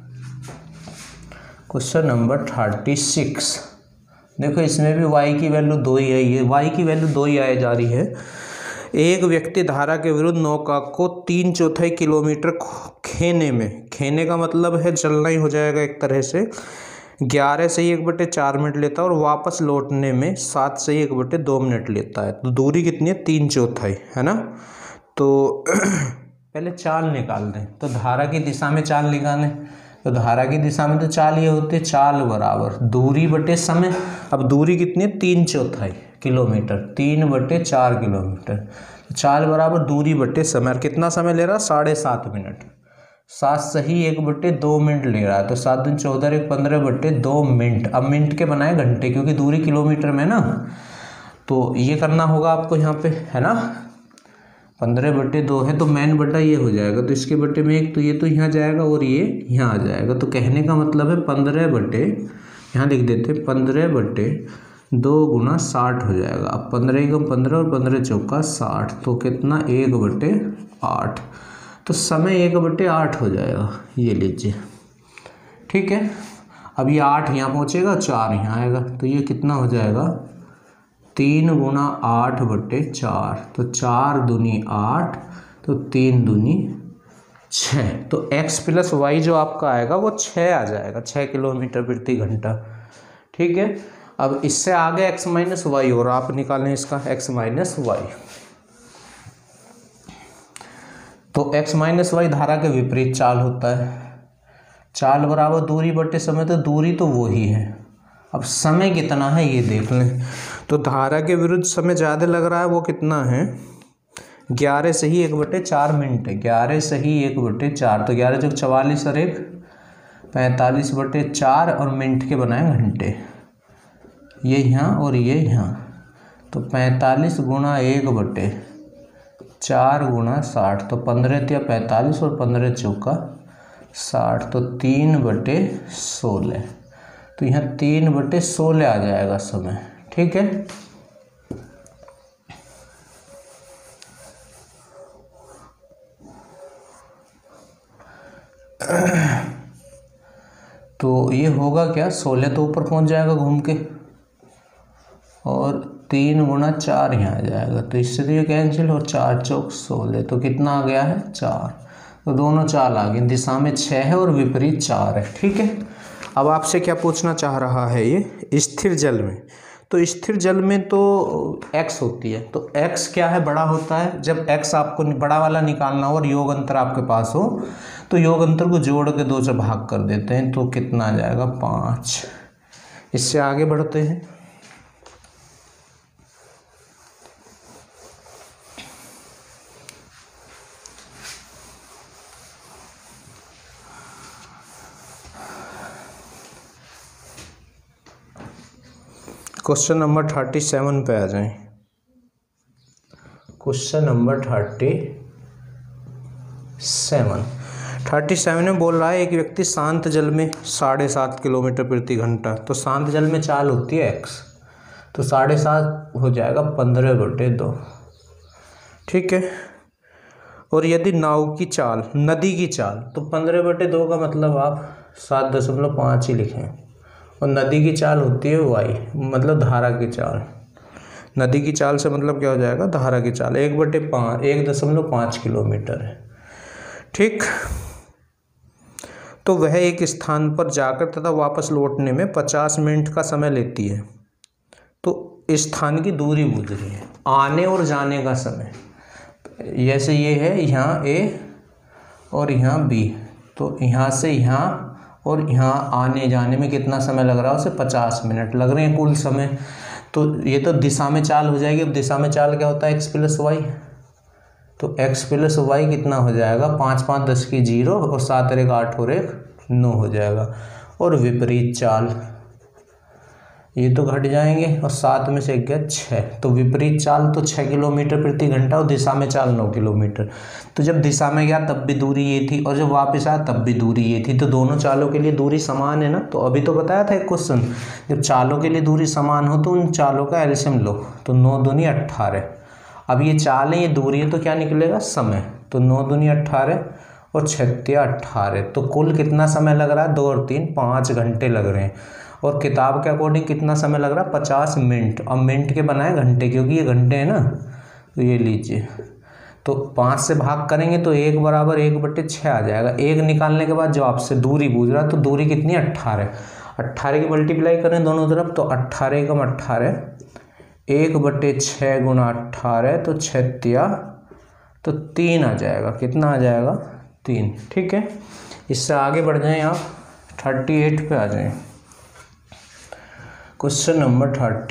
क्वेश्चन नंबर 36। देखो इसमें भी y की वैल्यू 2 ही है, ये y की वैल्यू 2 ही आए जा रही है। एक व्यक्ति धारा के विरुद्ध नौका को 3/4 किलोमीटर खेने का मतलब है चलना ही हो जाएगा एक तरह से, 11 से 1/4 मिनट लेता है, और वापस लौटने में 7 से 1/2 मिनट लेता है। तो दूरी कितनी है, 3/4 है ना। तो पहले चाल निकाल दें। तो धारा की दिशा में चाल निकालें, तो धारा की दिशा में तो चाल ये होती है, चाल बराबर दूरी बटे समय। अब दूरी कितनी है, 3/4 किलोमीटर, 3/4 किलोमीटर। तो चाल बराबर दूरी बटे समय, और कितना समय ले रहा है, 7.5 मिनट। 7 सही 1/2 मिनट ले रहा है, तो 7 दूनी 14, 1 15/2 मिनट। अब मिनट के बनाए घंटे, क्योंकि दूरी किलोमीटर में ना, तो ये करना होगा आपको यहाँ पे, है ना। 15/2 है तो मैन बटा ये हो जाएगा, तो इसके बटे में 1, तो ये तो यहाँ जाएगा और ये यहाँ आ जाएगा। तो कहने का मतलब है 15 यहाँ लिख देते 15/2 गुना 60 हो जाएगा। अब 15 × 15 और 15 चौका 60, तो कितना 1/8। तो समय 1/8 हो जाएगा, ये लीजिए, ठीक है। अब ये 8 यहाँ पहुँचेगा, 4 यहाँ आएगा, तो ये कितना हो जाएगा, 3 × 8/4, तो 4 दूनी 8, तो 3 दूनी 6। तो x + y जो आपका आएगा वो 6 आ जाएगा, 6 किलोमीटर प्रति घंटा, ठीक है। अब इससे आगे x - y और आप निकालें इसका x - y। तो x - y धारा के विपरीत चाल होता है। चाल बराबर दूरी बटे समय, तो दूरी तो वही है। अब समय कितना है ये देख लें। तो धारा के विरुद्ध समय ज़्यादा लग रहा है, वो कितना है, 11 सही 1/4 मिनट है। 11 सही 1/4, तो 11 × 44 और 1 45/4, और मिनट के बनाए घंटे, ये यहाँ और ये यहाँ। तो 45 × 1/4 × 60, तो 15 × 45 और 15 चौका 60, तो 3/16। तो यहाँ 3/16 आ जाएगा समय, ठीक है। तो ये होगा क्या, 16 तो ऊपर पहुंच जाएगा घूम के, और 3 × 4 यहाँ आ जाएगा, तो इससे तो ये कैंसिल, और 4 चौक 16, तो कितना आ गया है, 4। तो दोनों चाल आ गई, दिशा में 6 है और विपरीत 4 है, ठीक है। अब आपसे क्या पूछना चाह रहा है ये, स्थिर जल में। तो स्थिर जल में तो x होती है, तो x क्या है, बड़ा होता है। जब x आपको बड़ा वाला निकालना हो और योग अंतर आपके पास हो, तो योग अंतर को जोड़ के 2 से भाग कर देते हैं, तो कितना आ जाएगा, 5। इससे आगे बढ़ते हैं। क्वेश्चन नंबर 37 पे आ जाएं। क्वेश्चन नंबर 37 में बोल रहा है, एक व्यक्ति शांत जल में 7.5 किलोमीटर प्रति घंटा, तो शांत जल में चाल होती है x, तो 7.5 हो जाएगा 15/2, ठीक है। और यदि नाव की चाल, नदी की चाल, तो 15/2 का मतलब आप 7.5 ही लिखें। और नदी की चाल होती है y, मतलब धारा की चाल। नदी की चाल से मतलब क्या हो जाएगा, धारा की चाल 1/5 किलोमीटर है, ठीक। तो वह एक स्थान पर जाकर तथा वापस लौटने में 50 मिनट का समय लेती है। तो स्थान की दूरी पूछ रही है, आने और जाने का समय। जैसे ये है यहाँ A और यहाँ B, तो यहाँ से यहाँ और यहाँ आने जाने में कितना समय लग रहा है, उसे 50 मिनट लग रहे हैं कुल समय। तो ये तो दिशा में चाल हो जाएगी। अब दिशा में चाल क्या होता है, x + y, तो x + y कितना हो जाएगा, 5 × 5 = 10 की 0, और 7 × 1 = 8 और 1 9 हो जाएगा। और विपरीत चाल, ये तो घट जाएंगे, और 7 में से 1 गया 6, तो विपरीत चाल तो 6 किलोमीटर प्रति घंटा, और दिशा में चाल 9 किलोमीटर। तो जब दिशा में गया तब भी दूरी ये थी, और जब वापस आया तब भी दूरी ये थी, तो दोनों चालों के लिए दूरी समान है ना। तो अभी तो बताया था एक क्वेश्चन, जब चालों के लिए दूरी समान हो तो उन चालों का एलसीएम लो, तो 9 दूनी 18। अब ये चाल है, ये दूरी है, तो क्या निकलेगा, समय। तो 9 दूनी 18 और 6 × 18, तो कुल कितना समय लग रहा है, 2 और 3 5 घंटे लग रहे हैं। और किताब के अकॉर्डिंग कितना समय लग रहा है, 50 मिनट। अब मिनट के बनाए घंटे, क्योंकि ये घंटे हैं ना, तो ये लीजिए, तो 5 से भाग करेंगे तो 1 बराबर 1/6 आ जाएगा। 1 निकालने के बाद जो आपसे दूरी पूछ रहा है, तो दूरी कितनी है, 18 की मल्टीप्लाई करें दोनों तरफ, तो 18 × 18 1/6 × 18, तो 6 × तो 3 आ जाएगा। कितना आ जाएगा? 3। ठीक है, इससे आगे बढ़ जाएं आप 38 पे आ जाएं। क्वेश्चन नंबर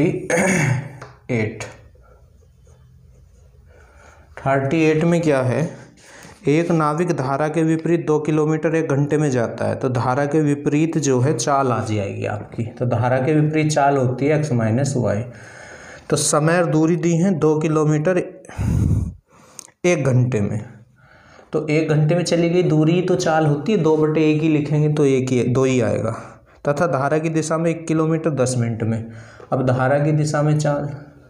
38 में क्या है? एक नाविक धारा के विपरीत 2 किलोमीटर 1 घंटे में जाता है, तो धारा के विपरीत जो है चाल आ जाएगी आपकी। तो धारा के विपरीत चाल होती है x माइनस वाई। तो समय और दूरी दी है 2 किलोमीटर 1 घंटे में, तो 1 घंटे में चली गई दूरी, तो चाल होती है 2/1 ही लिखेंगे तो 2 ही आएगा। तथा धारा की दिशा में 1 किलोमीटर 10 मिनट में। अब धारा की दिशा में चाल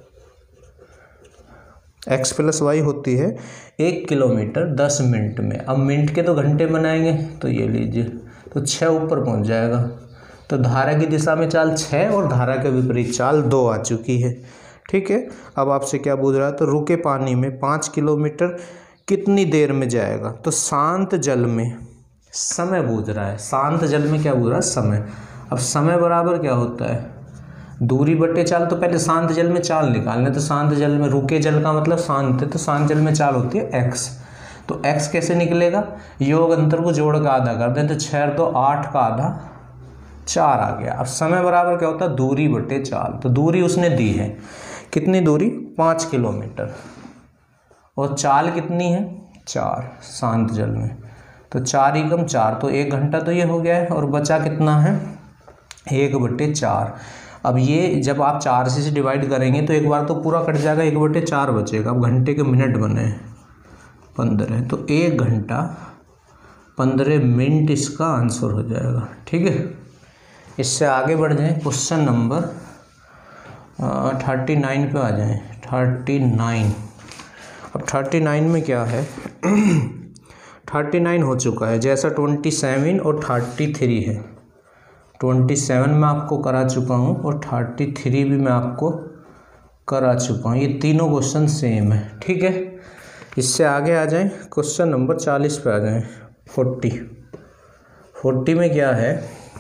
x प्लस वाई होती है 1 किलोमीटर 10 मिनट में। अब मिनट के तो घंटे बनाएंगे, तो ये लीजिए, तो 6 ऊपर पहुंच जाएगा। तो धारा की दिशा में चाल 6 और धारा के विपरीत चाल 2 आ चुकी है। ठीक है, अब आपसे क्या पूछ रहा है? तो रुके पानी में 5 किलोमीटर कितनी देर में जाएगा? तो शांत जल में समय पूछ रहा है। शांत जल में क्या पूछ रहा है? समय। अब समय बराबर क्या होता है? दूरी बटे चाल। तो पहले शांत जल में चाल निकालना है, तो शांत जल में, रुके जल का मतलब शांत है, तो शांत जल में चाल होती है x। तो x कैसे निकलेगा? योग अंतर को जोड़ का आधा कर दें, तो 6 और 2 8 का आधा 4 आ गया। अब समय बराबर क्या होता है? दूरी बटे चाल। तो दूरी उसने दी है, कितनी दूरी? 5 किलोमीटर, और चाल कितनी है? 4 शांत जल में। तो 4 × 4, तो 1 घंटा तो ये हो गया है, और बचा कितना है? 1/4। अब ये जब आप 4 से डिवाइड करेंगे तो एक बार तो पूरा कट जाएगा, 1/4 बचेगा। अब घंटे के मिनट बने 15, तो 1 घंटा 15 मिनट इसका आंसर हो जाएगा। ठीक है, इससे आगे बढ़ जाएं। क्वेश्चन नंबर 39 पे आ जाएं। 39। अब 39 में क्या है? 39 हो चुका है, जैसा 27 और 33 है। 27 मैं आपको करा चुका हूँ और 33 भी मैं आपको करा चुका हूँ। ये तीनों क्वेश्चन सेम है। ठीक है, इससे आगे आ जाएं। क्वेश्चन नंबर 40 पे आ जाएं। 40 में क्या है?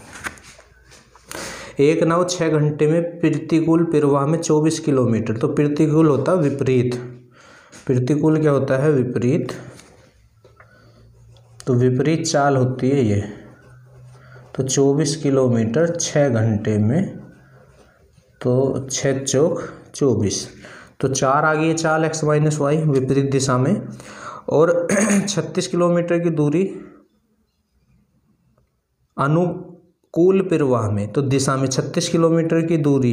एक नाव 6 घंटे में प्रतिकूल प्रवाह में 24 किलोमीटर। तो प्रतिकूल होता है विपरीत। प्रतिकूल क्या होता है? विपरीत। तो विपरीत चाल होती है ये। तो 24 किलोमीटर 6 घंटे में, तो 6 चौक 24, तो 4 आ गई है चाल x माइनस वाई विपरीत दिशा में। और 36 किलोमीटर की दूरी अनुकूल प्रवाह में, तो दिशा में 36 किलोमीटर की दूरी।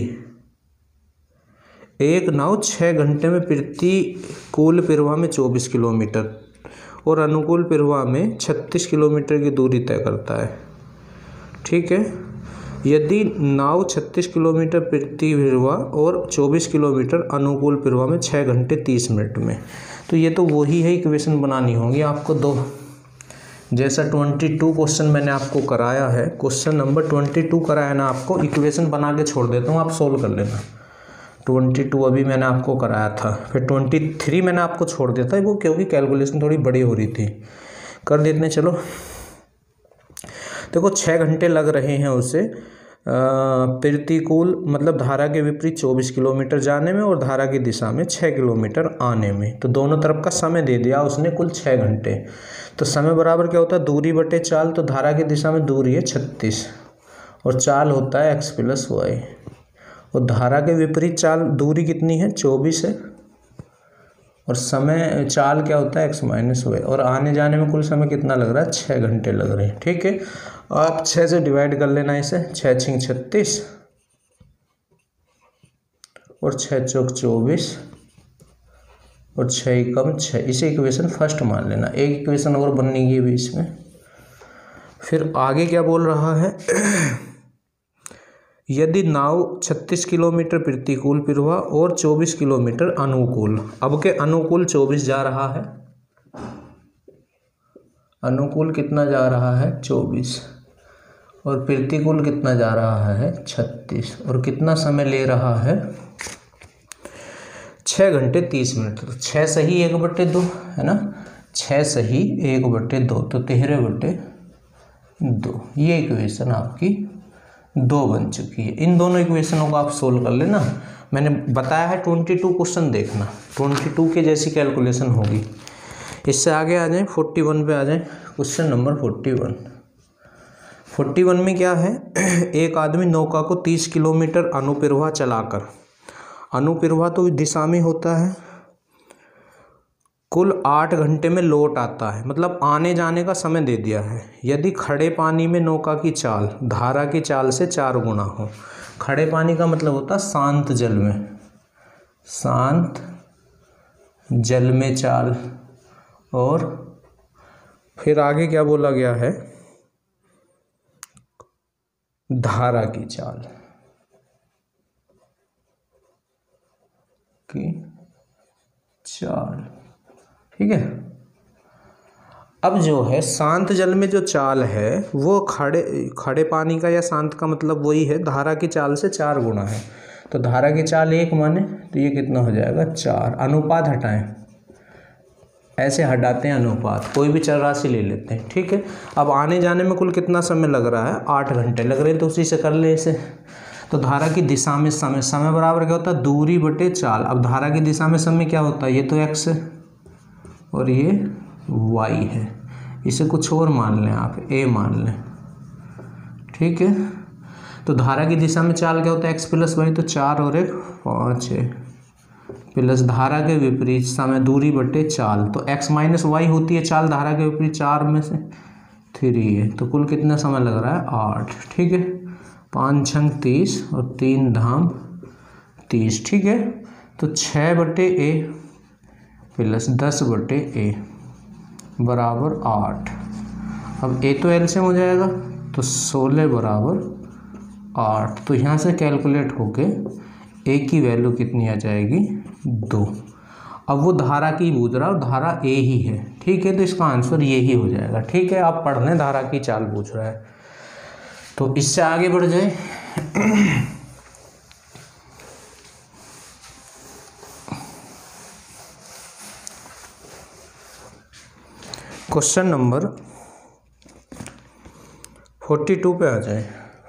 एक नाव 6 घंटे में प्रतिकूल प्रवाह में 24 किलोमीटर और अनुकूल प्रवाह में 36 किलोमीटर की दूरी तय करता है। ठीक है, यदि नाव 36 किलोमीटर प्रति प्रवाह और 24 किलोमीटर अनुकूल प्रवाह में 6 घंटे 30 मिनट में, तो ये तो वही है, इक्वेशन बनानी होगी आपको दो। जैसा 22 क्वेश्चन मैंने आपको कराया है, क्वेश्चन नंबर 22 कराया ना आपको, इक्वेशन बना के छोड़ देता हूँ, आप सोल्व कर लेना। 22 अभी मैंने आपको कराया था, फिर 23 मैंने आपको छोड़ दिया था वो, क्योंकि कैलकुलेशन थोड़ी बड़ी हो रही थी। कर देते हैं, चलो देखो 6 घंटे लग रहे हैं उसे प्रतिकूल मतलब धारा के विपरीत 24 किलोमीटर जाने में और धारा की दिशा में 6 किलोमीटर आने में। तो दोनों तरफ का समय दे दिया उसने, कुल 6 घंटे। तो समय बराबर क्या होता है? दूरी बटे चाल। तो धारा की दिशा में दूरी है 36 और चाल होता है x प्लस वाई, और धारा के विपरीत चाल दूरी कितनी है? 24 है, और समय चाल क्या होता है? x माइनस वाई, और आने जाने में कुल समय कितना लग रहा है? 6 घंटे लग रहे हैं। ठीक है, आप 6 से डिवाइड कर लेना इसे, 6 × 36 और 6 चौक 24 और 6 × 6, इसे इक्वेशन फर्स्ट मान लेना। एक इक्वेशन और बननी है भी इसमें। फिर आगे क्या बोल रहा है? यदि नाव 36 किलोमीटर प्रतिकूल प्रवाह और 24 किलोमीटर अनुकूल, अब के अनुकूल 24 जा रहा है, अनुकूल कितना जा रहा है? 24, और प्रतिकूल कितना जा रहा है? 36, और कितना समय ले रहा है? 6 घंटे 30 मिनट। तो 6 सही 1/2 है ना, 6 सही 1/2, तो 13/2। ये इक्वेशन आपकी 2 बन चुकी है। इन दोनों इक्वेशनों को आप सोल्व कर लेना। मैंने बताया है 22 क्वेश्चन देखना, 22 के जैसी कैलकुलेशन होगी। इससे आगे आ जाएं 41 पे आ जाएं। क्वेश्चन नंबर 41 में क्या है, एक आदमी नौका को 30 किलोमीटर अनुप्रवाह चलाकर, अनुप्रवाह तो दिशा में होता है, कुल 8 घंटे में लौट आता है, मतलब आने जाने का समय दे दिया है। यदि खड़े पानी में नौका की चाल धारा की चाल से 4 गुना हो। खड़े पानी का मतलब होता है शांत जल में, शांत जल में चाल। और फिर आगे क्या बोला गया है, धारा की चाल की चाल, ठीक है। अब जो है शांत जल में जो चाल है वो खड़े पानी का या शांत का मतलब वही है, धारा की चाल से 4 गुना है। तो धारा की चाल 1 माने तो ये कितना हो जाएगा 4। अनुपात हटाएं, ऐसे हटाते हैं अनुपात, कोई भी चर राशि ले लेते हैं, ठीक है। अब आने जाने में कुल कितना समय लग रहा है, 8 घंटे लग रहे हैं, तो उसी से कर ले इसे। तो धारा की दिशा में समय, समय बराबर क्या होता है दूरी बटे चाल। अब धारा की दिशा में समय क्या होता है, ये तो x है और ये y है, इसे कुछ और मान लें आप, a मान लें, ठीक है। तो धारा की दिशा में चाल क्या होता है x प्लस y, तो 4 और 1 5 है, प्लस धारा के विपरीत समय दूरी बटे चाल, तो x माइनस वाई होती है चाल धारा के विपरीत, 4 में से 3 है, तो कुल कितना समय लग रहा है 8, ठीक है। 5 छंग 30 और 3 धाम 30, ठीक है। तो 6 बटे a प्लस 10 बटे a बराबर 8। अब a तो एलसीएम हो जाएगा, तो 16 बराबर 8। तो यहाँ से कैलकुलेट होके a की वैल्यू कितनी आ जाएगी 2। अब वो धारा की पूछ रहा है, धारा a ही है, ठीक है, तो इसका आंसर ये ही हो जाएगा, ठीक है। आप पढ़ लें, धारा की चाल पूछ रहा है। तो इससे आगे बढ़ जाए। क्वेश्चन नंबर 42 पे आ जाए।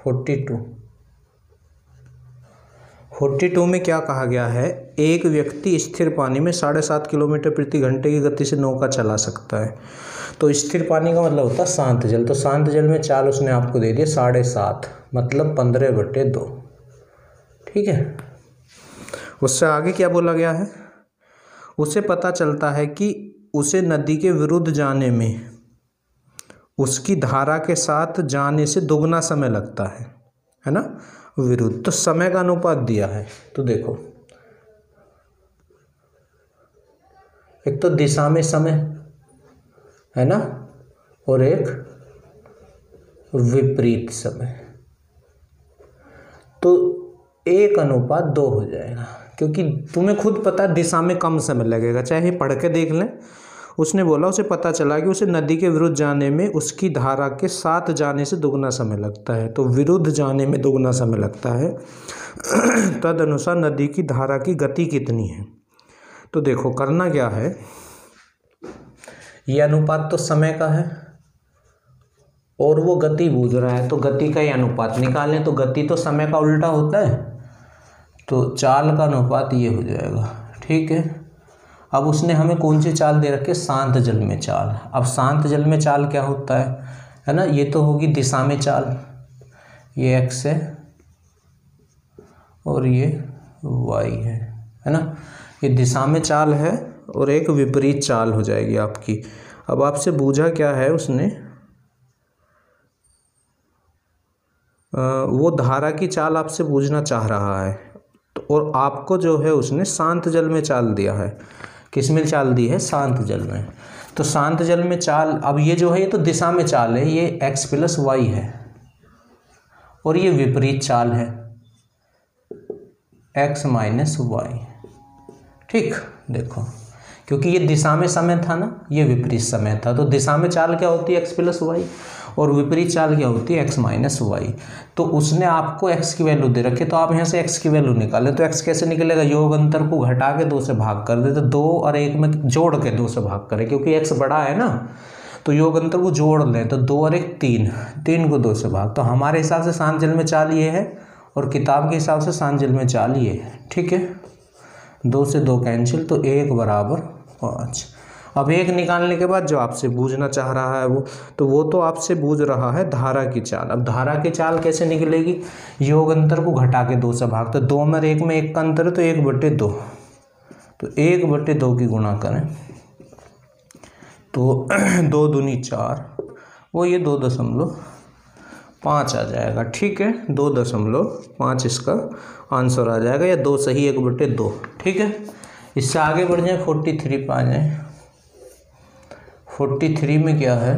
42 में क्या कहा गया है, एक व्यक्ति स्थिर पानी में 7.5 किलोमीटर प्रति घंटे की गति से नौका चला सकता है। तो स्थिर पानी का मतलब होता है शांत जल, तो शांत जल में चाल उसने आपको दे दिया 7.5, मतलब 15/2, ठीक है। उससे आगे क्या बोला गया है, उसे पता चलता है कि उसे नदी के विरुद्ध जाने में उसकी धारा के साथ जाने से दुगना समय लगता है ना, विरुद्ध। तो समय का अनुपात दिया है, तो देखो एक तो दिशा में समय है ना, और एक विपरीत समय, तो 1:2 हो जाएगा, क्योंकि तुम्हें खुद पता है दिशा में कम समय लगेगा, चाहे पढ़ के देख लें। उसने बोला उसे पता चला कि उसे नदी के विरुद्ध जाने में उसकी धारा के साथ जाने से दुगना समय लगता है, तो विरुद्ध जाने में दुगना समय लगता है। तद अनुसार नदी की धारा की गति कितनी है। तो देखो करना क्या है, ये अनुपात तो समय का है और वो गति पूछ रहा है, तो गति का ही अनुपात निकालें। तो गति तो समय का उल्टा होता है, तो चाल का अनुपात ये हो जाएगा, ठीक है। अब उसने हमें कौन सी चाल दे रखी है, शांत जल में चाल। अब शांत जल में चाल क्या होता है ना, ये तो होगी दिशा में चाल, ये x है और ये y है ना, ये दिशा में चाल है और एक विपरीत चाल हो जाएगी आपकी। अब आपसे पूछा क्या है उसने, वो धारा की चाल आपसे पूछना चाह रहा है, तो और आपको जो है उसने शांत जल में चाल दिया है। किस में चाल दी है, शांत जल में। तो शांत जल में चाल, अब ये जो है ये तो दिशा में चाल है, ये x प्लस वाई है, और ये विपरीत चाल है x माइनस वाई, ठीक। देखो क्योंकि ये दिशा में समय था ना, ये विपरीत समय था, तो दिशा में चाल क्या होती है x प्लस वाई, और विपरीत चाल क्या होती है x माइनस वाई। तो उसने आपको x की वैल्यू दे रखी, तो आप यहाँ से x की वैल्यू निकाले, तो x कैसे निकलेगा, योग अंतर को घटा के 2 से भाग कर दे, तो 2 और 1 में जोड़ के 2 से भाग करें, क्योंकि x बड़ा है ना, तो योग अंतर को जोड़ लें, तो 2 और 1 3 को 2 से भाग। तो हमारे हिसाब से शांत जल में चाल ये है, और किताब के हिसाब से शांत जल में चाल ये है, ठीक है। 2 से 2 कैंसिल, तो 1 बराबर 5। अब एक निकालने के बाद जो आपसे बूझना चाह रहा है वो तो आपसे बूझ रहा है धारा की चाल। अब धारा की चाल कैसे निकलेगी, योग अंतर को घटा के 2 से भाग, तो 2 में 1 में 1 का अंतर है तो 1/2, तो 1/2 की गुणा करें तो 2 दूनी 4, वो ये 2.5 आ जाएगा। ठीक है, 2.5 इसका आंसर आ जाएगा, या 2 सही 1/2। ठीक है, इससे आगे बढ़ जाए 43 पे आ जाए। 43 में क्या है,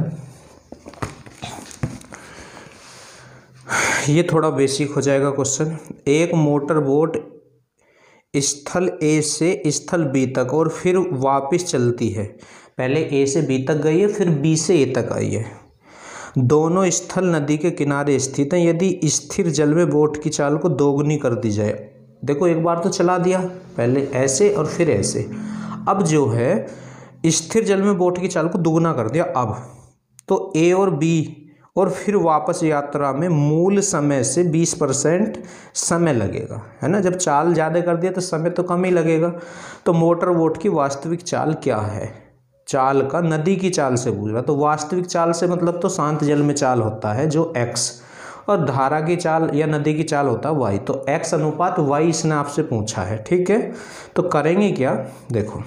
ये थोड़ा बेसिक हो जाएगा क्वेश्चन। एक मोटर बोट स्थल ए से स्थल बी तक और फिर वापस चलती है। पहले ए से बी तक गई है, फिर बी से ए तक आई है। दोनों स्थल नदी के किनारे स्थित हैं। यदि स्थिर जल में बोट की चाल को दोगुनी कर दी जाए, देखो एक बार तो चला दिया, पहले ऐसे और फिर ऐसे, अब जो है स्थिर जल में बोट की चाल को दुगुना कर दिया। अब तो ए और बी और फिर वापस यात्रा में मूल समय से 20% समय लगेगा, है ना। जब चाल ज़्यादा कर दिया तो समय तो कम ही लगेगा। तो मोटर बोट की वास्तविक चाल क्या है, चाल का नदी की चाल से पूछ रहा, तो वास्तविक चाल से मतलब तो शांत जल में चाल होता है जो x, और धारा की चाल या नदी की चाल होता है y, तो x अनुपात y इसने आपसे पूछा है। ठीक है, तो करेंगे क्या, देखो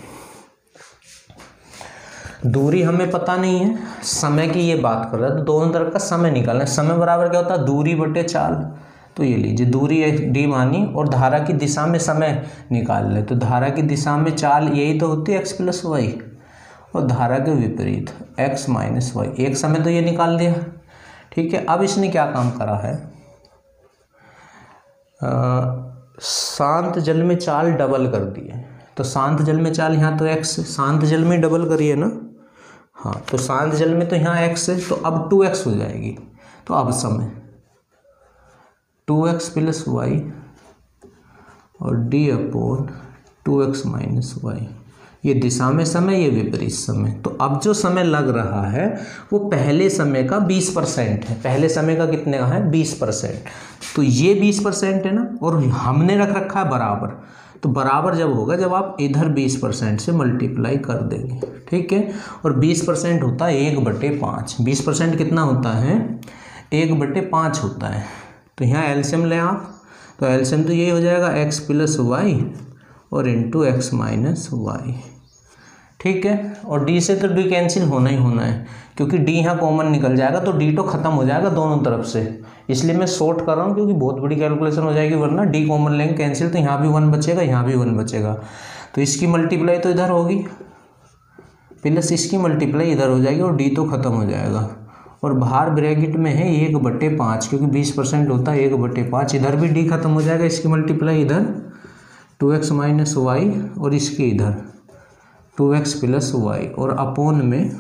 दूरी हमें पता नहीं है, समय की ये बात कर रहा है, तो दोनों तरफ का समय निकालना है। समय बराबर क्या होता है, दूरी बटे चाल। तो ये लीजिए दूरी d मानी और धारा की दिशा में समय निकाल ले, तो धारा की दिशा में चाल यही तो होती है x + y, और धारा के विपरीत x - y। एक समय तो ये निकाल दिया। ठीक है, अब इसने क्या काम करा है, शांत जल में चाल डबल कर दी है। तो शांत जल में चाल यहाँ तो x, शांत जल में डबल करी है ना, हाँ, तो शांत जल में तो यहाँ x है, तो अब 2x हो जाएगी। तो अब समय 2x + y और d/2x - y, ये दिशा में समय, ये विपरीत समय। तो अब जो समय लग रहा है वो पहले समय का 20% है। पहले समय का कितने का है, 20%। तो ये 20% है ना, और हमने रख रखा है बराबर। तो बराबर जब होगा जब आप इधर 20% से मल्टीप्लाई कर देंगे। ठीक है, और 20% होता है 1/5। 20% कितना होता है, 1/5 होता है। तो यहाँ एलसीएम लें आप, तो एलसीएम तो यही हो जाएगा x + y और इंटू x - y। ठीक है, और d से तो d कैंसिल होना ही होना है, क्योंकि d यहाँ कॉमन निकल जाएगा, तो d तो खत्म हो जाएगा दोनों तरफ से। इसलिए मैं शॉर्ट कर रहा हूँ, क्योंकि बहुत बड़ी कैलकुलेशन हो जाएगी, वरना d कॉमन लेंगे कैंसिल, तो यहाँ भी 1 बचेगा, यहाँ भी 1 बचेगा। तो इसकी मल्टीप्लाई तो इधर होगी प्लस इसकी मल्टीप्लाई इधर हो जाएगी, और d तो खत्म हो जाएगा। और बाहर ब्रैकेट में है 1/5, क्योंकि 20% होता है 1/5। इधर भी d खत्म हो जाएगा, इसकी मल्टीप्लाई इधर 2x - y और इसके इधर 2x + y, और अपोन में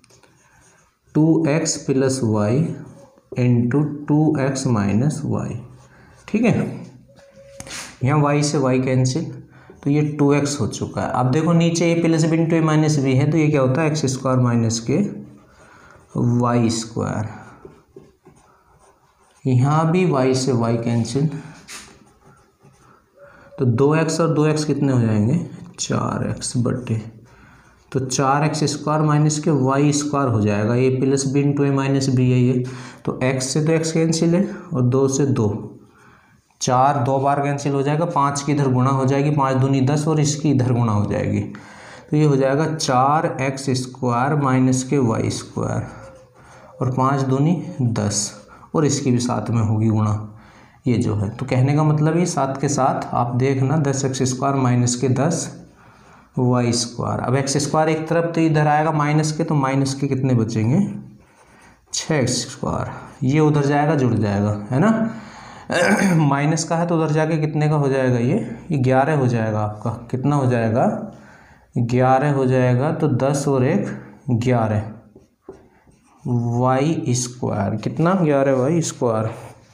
2x + y into 2x - y। ठीक है, यहाँ y से y कैंसिल, तो ये 2x हो चुका है। अब देखो नीचे a + b into a - b है, तो ये क्या होता है x² - के y²। यहाँ भी y से y कैंसिल, तो 2x और 2x कितने हो जाएंगे, 4x बटे, तो 4x² - के y² हो जाएगा। a + b into a - b है ये, तो x से तो x कैंसिल है, और 2 से 2, 4 2 बार कैंसिल हो जाएगा, 5 की इधर गुणा हो जाएगी, 5 दूनी 10, और इसकी इधर गुणा हो जाएगी, तो ये हो जाएगा 4x² - के y², और 5 दूनी 10, और इसकी भी साथ में होगी गुणा, ये जो है। तो कहने का मतलब ये साथ के साथ आप देखना 10x² - के 10 y²। अब x² एक तरफ तो इधर आएगा माइनस के, तो माइनस के कितने बचेंगे, 6x²। ये उधर जाएगा जुड़ जाएगा, है ना। माइनस का है तो उधर जाके कितने का हो जाएगा, ये 11 हो जाएगा आपका। कितना हो जाएगा, 11 हो जाएगा। तो 10 और 1 11 y², कितना 11 y²।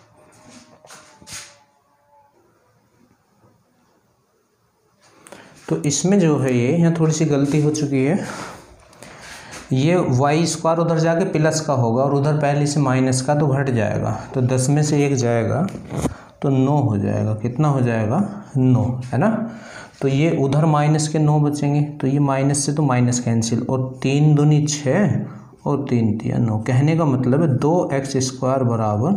तो इसमें जो है ये यहाँ थोड़ी सी गलती हो चुकी है, ये y² उधर जाके प्लस का होगा, और उधर पहले से माइनस का, तो घट जाएगा, तो 10 में से 1 जाएगा तो 9 हो जाएगा। कितना हो जाएगा, 9, है ना। तो ये उधर माइनस के 9 बचेंगे, तो ये माइनस से तो माइनस कैंसिल, और 3 दूनी 6 और 3 तिया 9। कहने का मतलब है 2x² बराबर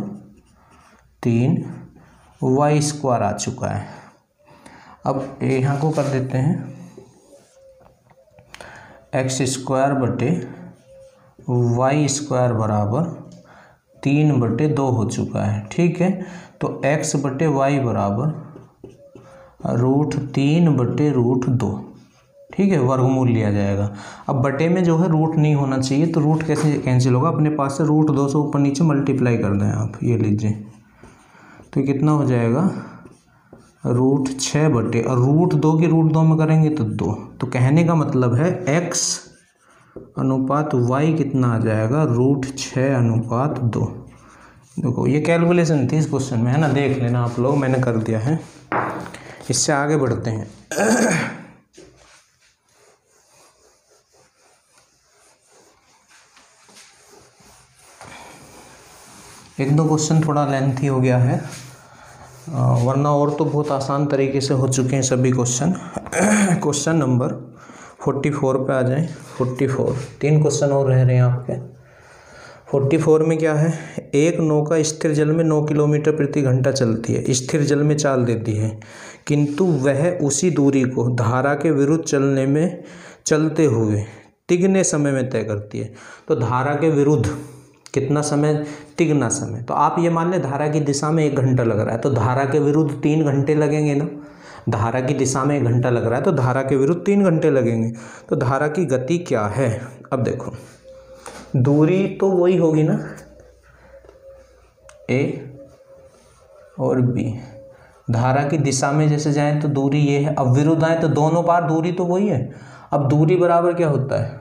3y² आ चुका है। अब यहाँ को कर देते हैं x² बटे y² बराबर 3/2 हो चुका है। ठीक है, तो x बटे वाई बराबर √3/√2। ठीक है, वर्गमूल लिया जाएगा। अब बटे में जो है रूट नहीं होना चाहिए, तो रूट कैसे कैंसिल होगा, अपने पास से √2 से ऊपर नीचे मल्टीप्लाई कर दें आप, ये लीजिए, तो कितना हो जाएगा √6 बटे, और √2 की √2 में करेंगे तो 2। तो कहने का मतलब है x अनुपात y कितना आ जाएगा √6/2। देखो ये कैलकुलेशन थी इस क्वेश्चन में, है ना, देख लेना आप लोग, मैंने कर दिया है। इससे आगे बढ़ते हैं। एक दो क्वेश्चन थोड़ा लेंथी हो गया है, वरना और तो बहुत आसान तरीके से हो चुके हैं सभी क्वेश्चन। क्वेश्चन नंबर 44 पे आ जाएं। 44 3 क्वेश्चन और रह रहे हैं आपके। 44 में क्या है, एक नौका स्थिर जल में 9 किलोमीटर प्रति घंटा चलती है, स्थिर जल में चाल देती है, किंतु वह उसी दूरी को धारा के विरुद्ध चलते हुए तिगने समय में तय करती है। तो धारा के विरुद्ध कितना समय, तिगना समय। तो आप ये मान लें धारा की दिशा में 1 घंटा लग रहा है, तो धारा के विरुद्ध 3 घंटे लगेंगे ना। धारा की दिशा में 1 घंटा लग रहा है, तो धारा के विरुद्ध 3 घंटे लगेंगे। तो धारा की गति क्या है, अब देखो, दूरी तो वही होगी ना, ए और बी। धारा की दिशा में जैसे जाएं तो दूरी ये है, अब विरुद्ध आए तो दोनों बार दूरी तो वही है। अब दूरी बराबर क्या होता है,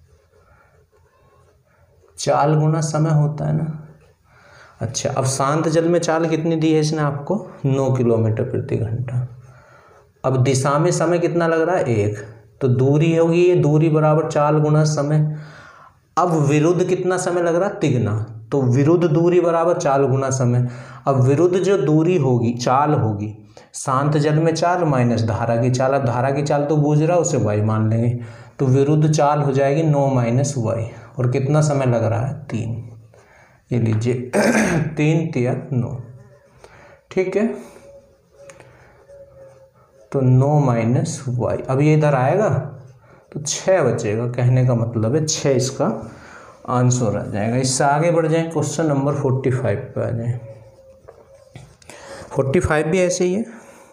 चाल गुना समय होता है ना। अच्छा, अब शांत जल में चाल कितनी दी है इसने आपको, 9 किलोमीटर प्रति घंटा। अब दिशा में समय कितना लग रहा है, 1, तो दूरी होगी ये, दूरी बराबर चाल गुना समय। अब विरुद्ध कितना समय लग रहा है, तिगना, तो विरुद्ध दूरी बराबर चाल गुना समय। अब विरुद्ध जो दूरी होगी, चाल होगी, शांत जल में चाल माइनस धारा की चाल। अब धारा की चाल तो बूझ रहा है, उसे y मान लेंगे, तो विरुद्ध चाल हो जाएगी 9 - y, और कितना समय लग रहा है, 3। ये लीजिए 3 तिया 9। ठीक है, तो 9 - y, अब ये इधर आएगा तो 6 बचेगा। कहने का मतलब है 6 इसका आंसर आ जाएगा। इससे आगे बढ़ जाएं, क्वेश्चन नंबर 45 पे आ जाएं। 45 भी ऐसे ही है।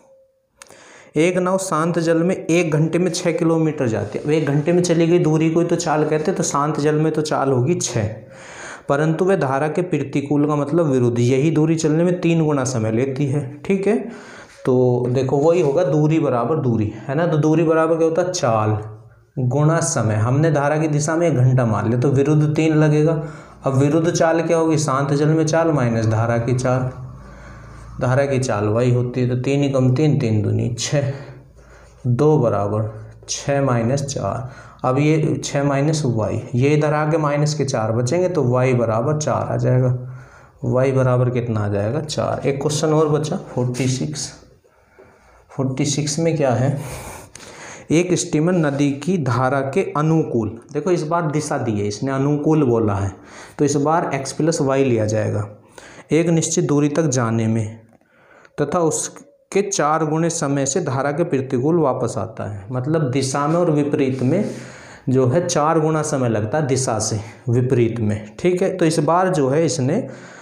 एक नाव शांत जल में 1 घंटे में 6 किलोमीटर जाती है। अब 1 घंटे में चली गई दूरी को ही तो चाल कहते हैं, तो शांत जल में तो चाल होगी 6, परंतु वह धारा के प्रतिकूल का मतलब विरुद्ध, यही दूरी चलने में 3 गुना समय लेती है। ठीक है, तो देखो वही होगा, दूरी बराबर दूरी, है ना। तो दूरी बराबर क्या होता है, चाल गुणा समय। हमने धारा की दिशा में 1 घंटा मान लिया, तो विरुद्ध 3 लगेगा। अब विरुद्ध चाल क्या होगी, शांत जल में चाल माइनस धारा की चाल। धारा की चाल वही होती है, तो 3 × 3 3 दूनी 6, 2 बराबर 6 - 4। अब ये 6 - y, ये इधर आके माइनस के 4 बचेंगे, तो y बराबर 4 आ जाएगा। y बराबर कितना आ जाएगा, 4। एक क्वेश्चन और बचा 46। 46 में क्या है, एक स्टीमर नदी की धारा के अनुकूल, देखो इस बार दिशा दी है, इसने अनुकूल बोला है, तो इस बार x + y लिया जाएगा, एक निश्चित दूरी तक जाने में, तथा उसके 4 गुणे समय से धारा के प्रतिकूल वापस आता है। मतलब दिशा में और विपरीत में जो है 4 गुना समय लगता है, दिशा से विपरीत में। ठीक है, तो इस बार जो है इसने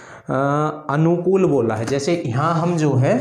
अनुकूल बोला है। जैसे यहाँ हम जो है,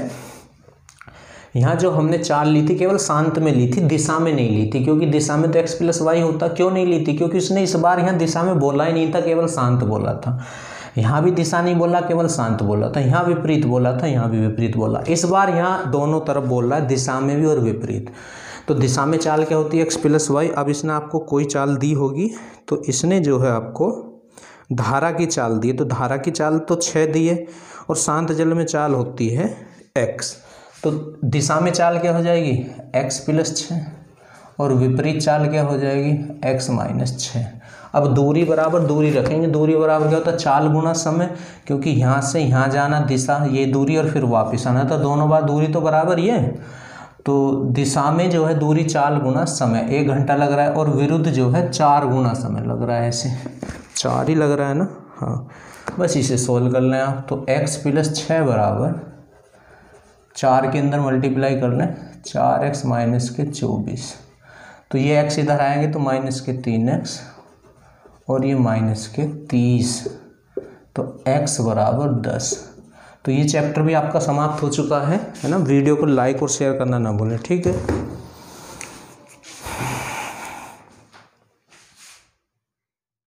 यहाँ जो हमने चाल ली थी केवल शांत में ली थी, दिशा में नहीं ली थी, क्योंकि दिशा में तो x + y होता। क्यों नहीं ली थी, क्योंकि उसने इस बार यहाँ दिशा में बोला ही नहीं था, केवल शांत बोला था। यहाँ भी दिशा नहीं बोला, केवल शांत बोला था। यहाँ विपरीत बोला था, यहाँ भी विपरीत बोला। इस बार यहाँ दोनों तरफ बोल रहा है, दिशा में भी और विपरीत। तो दिशा में चाल क्या होती है, x + y। अब इसने आपको कोई चाल दी होगी, तो इसने जो है आपको धारा की चाल दी है, तो धारा की चाल तो 6 दी है, और शांत जल में चाल होती है x। तो दिशा में चाल क्या हो जाएगी, x + 6, और विपरीत चाल क्या हो जाएगी, x - 6। अब दूरी बराबर दूरी रखेंगे, दूरी बराबर क्या होता है, चाल गुना समय, क्योंकि यहाँ से यहाँ जाना दिशा, ये दूरी, और फिर वापस आना, तो दोनों बार दूरी तो बराबर ही है। तो दिशा में जो है दूरी 4 गुना समय, 1 घंटा लग रहा है, और विरुद्ध जो है 4 गुना समय लग रहा है, ऐसे 4 ही लग रहा है ना। हाँ, बस इसे सोल्व कर लें आप। तो x प्लस 6 बराबर 4 के अंदर मल्टीप्लाई कर लें, 4x माइनस के 24, तो ये x इधर आएंगे तो माइनस के 3x और ये माइनस के 30, तो x बराबर 10। तो ये चैप्टर भी आपका समाप्त हो चुका है ना। वीडियो को लाइक और शेयर करना ना भूलें, ठीक है।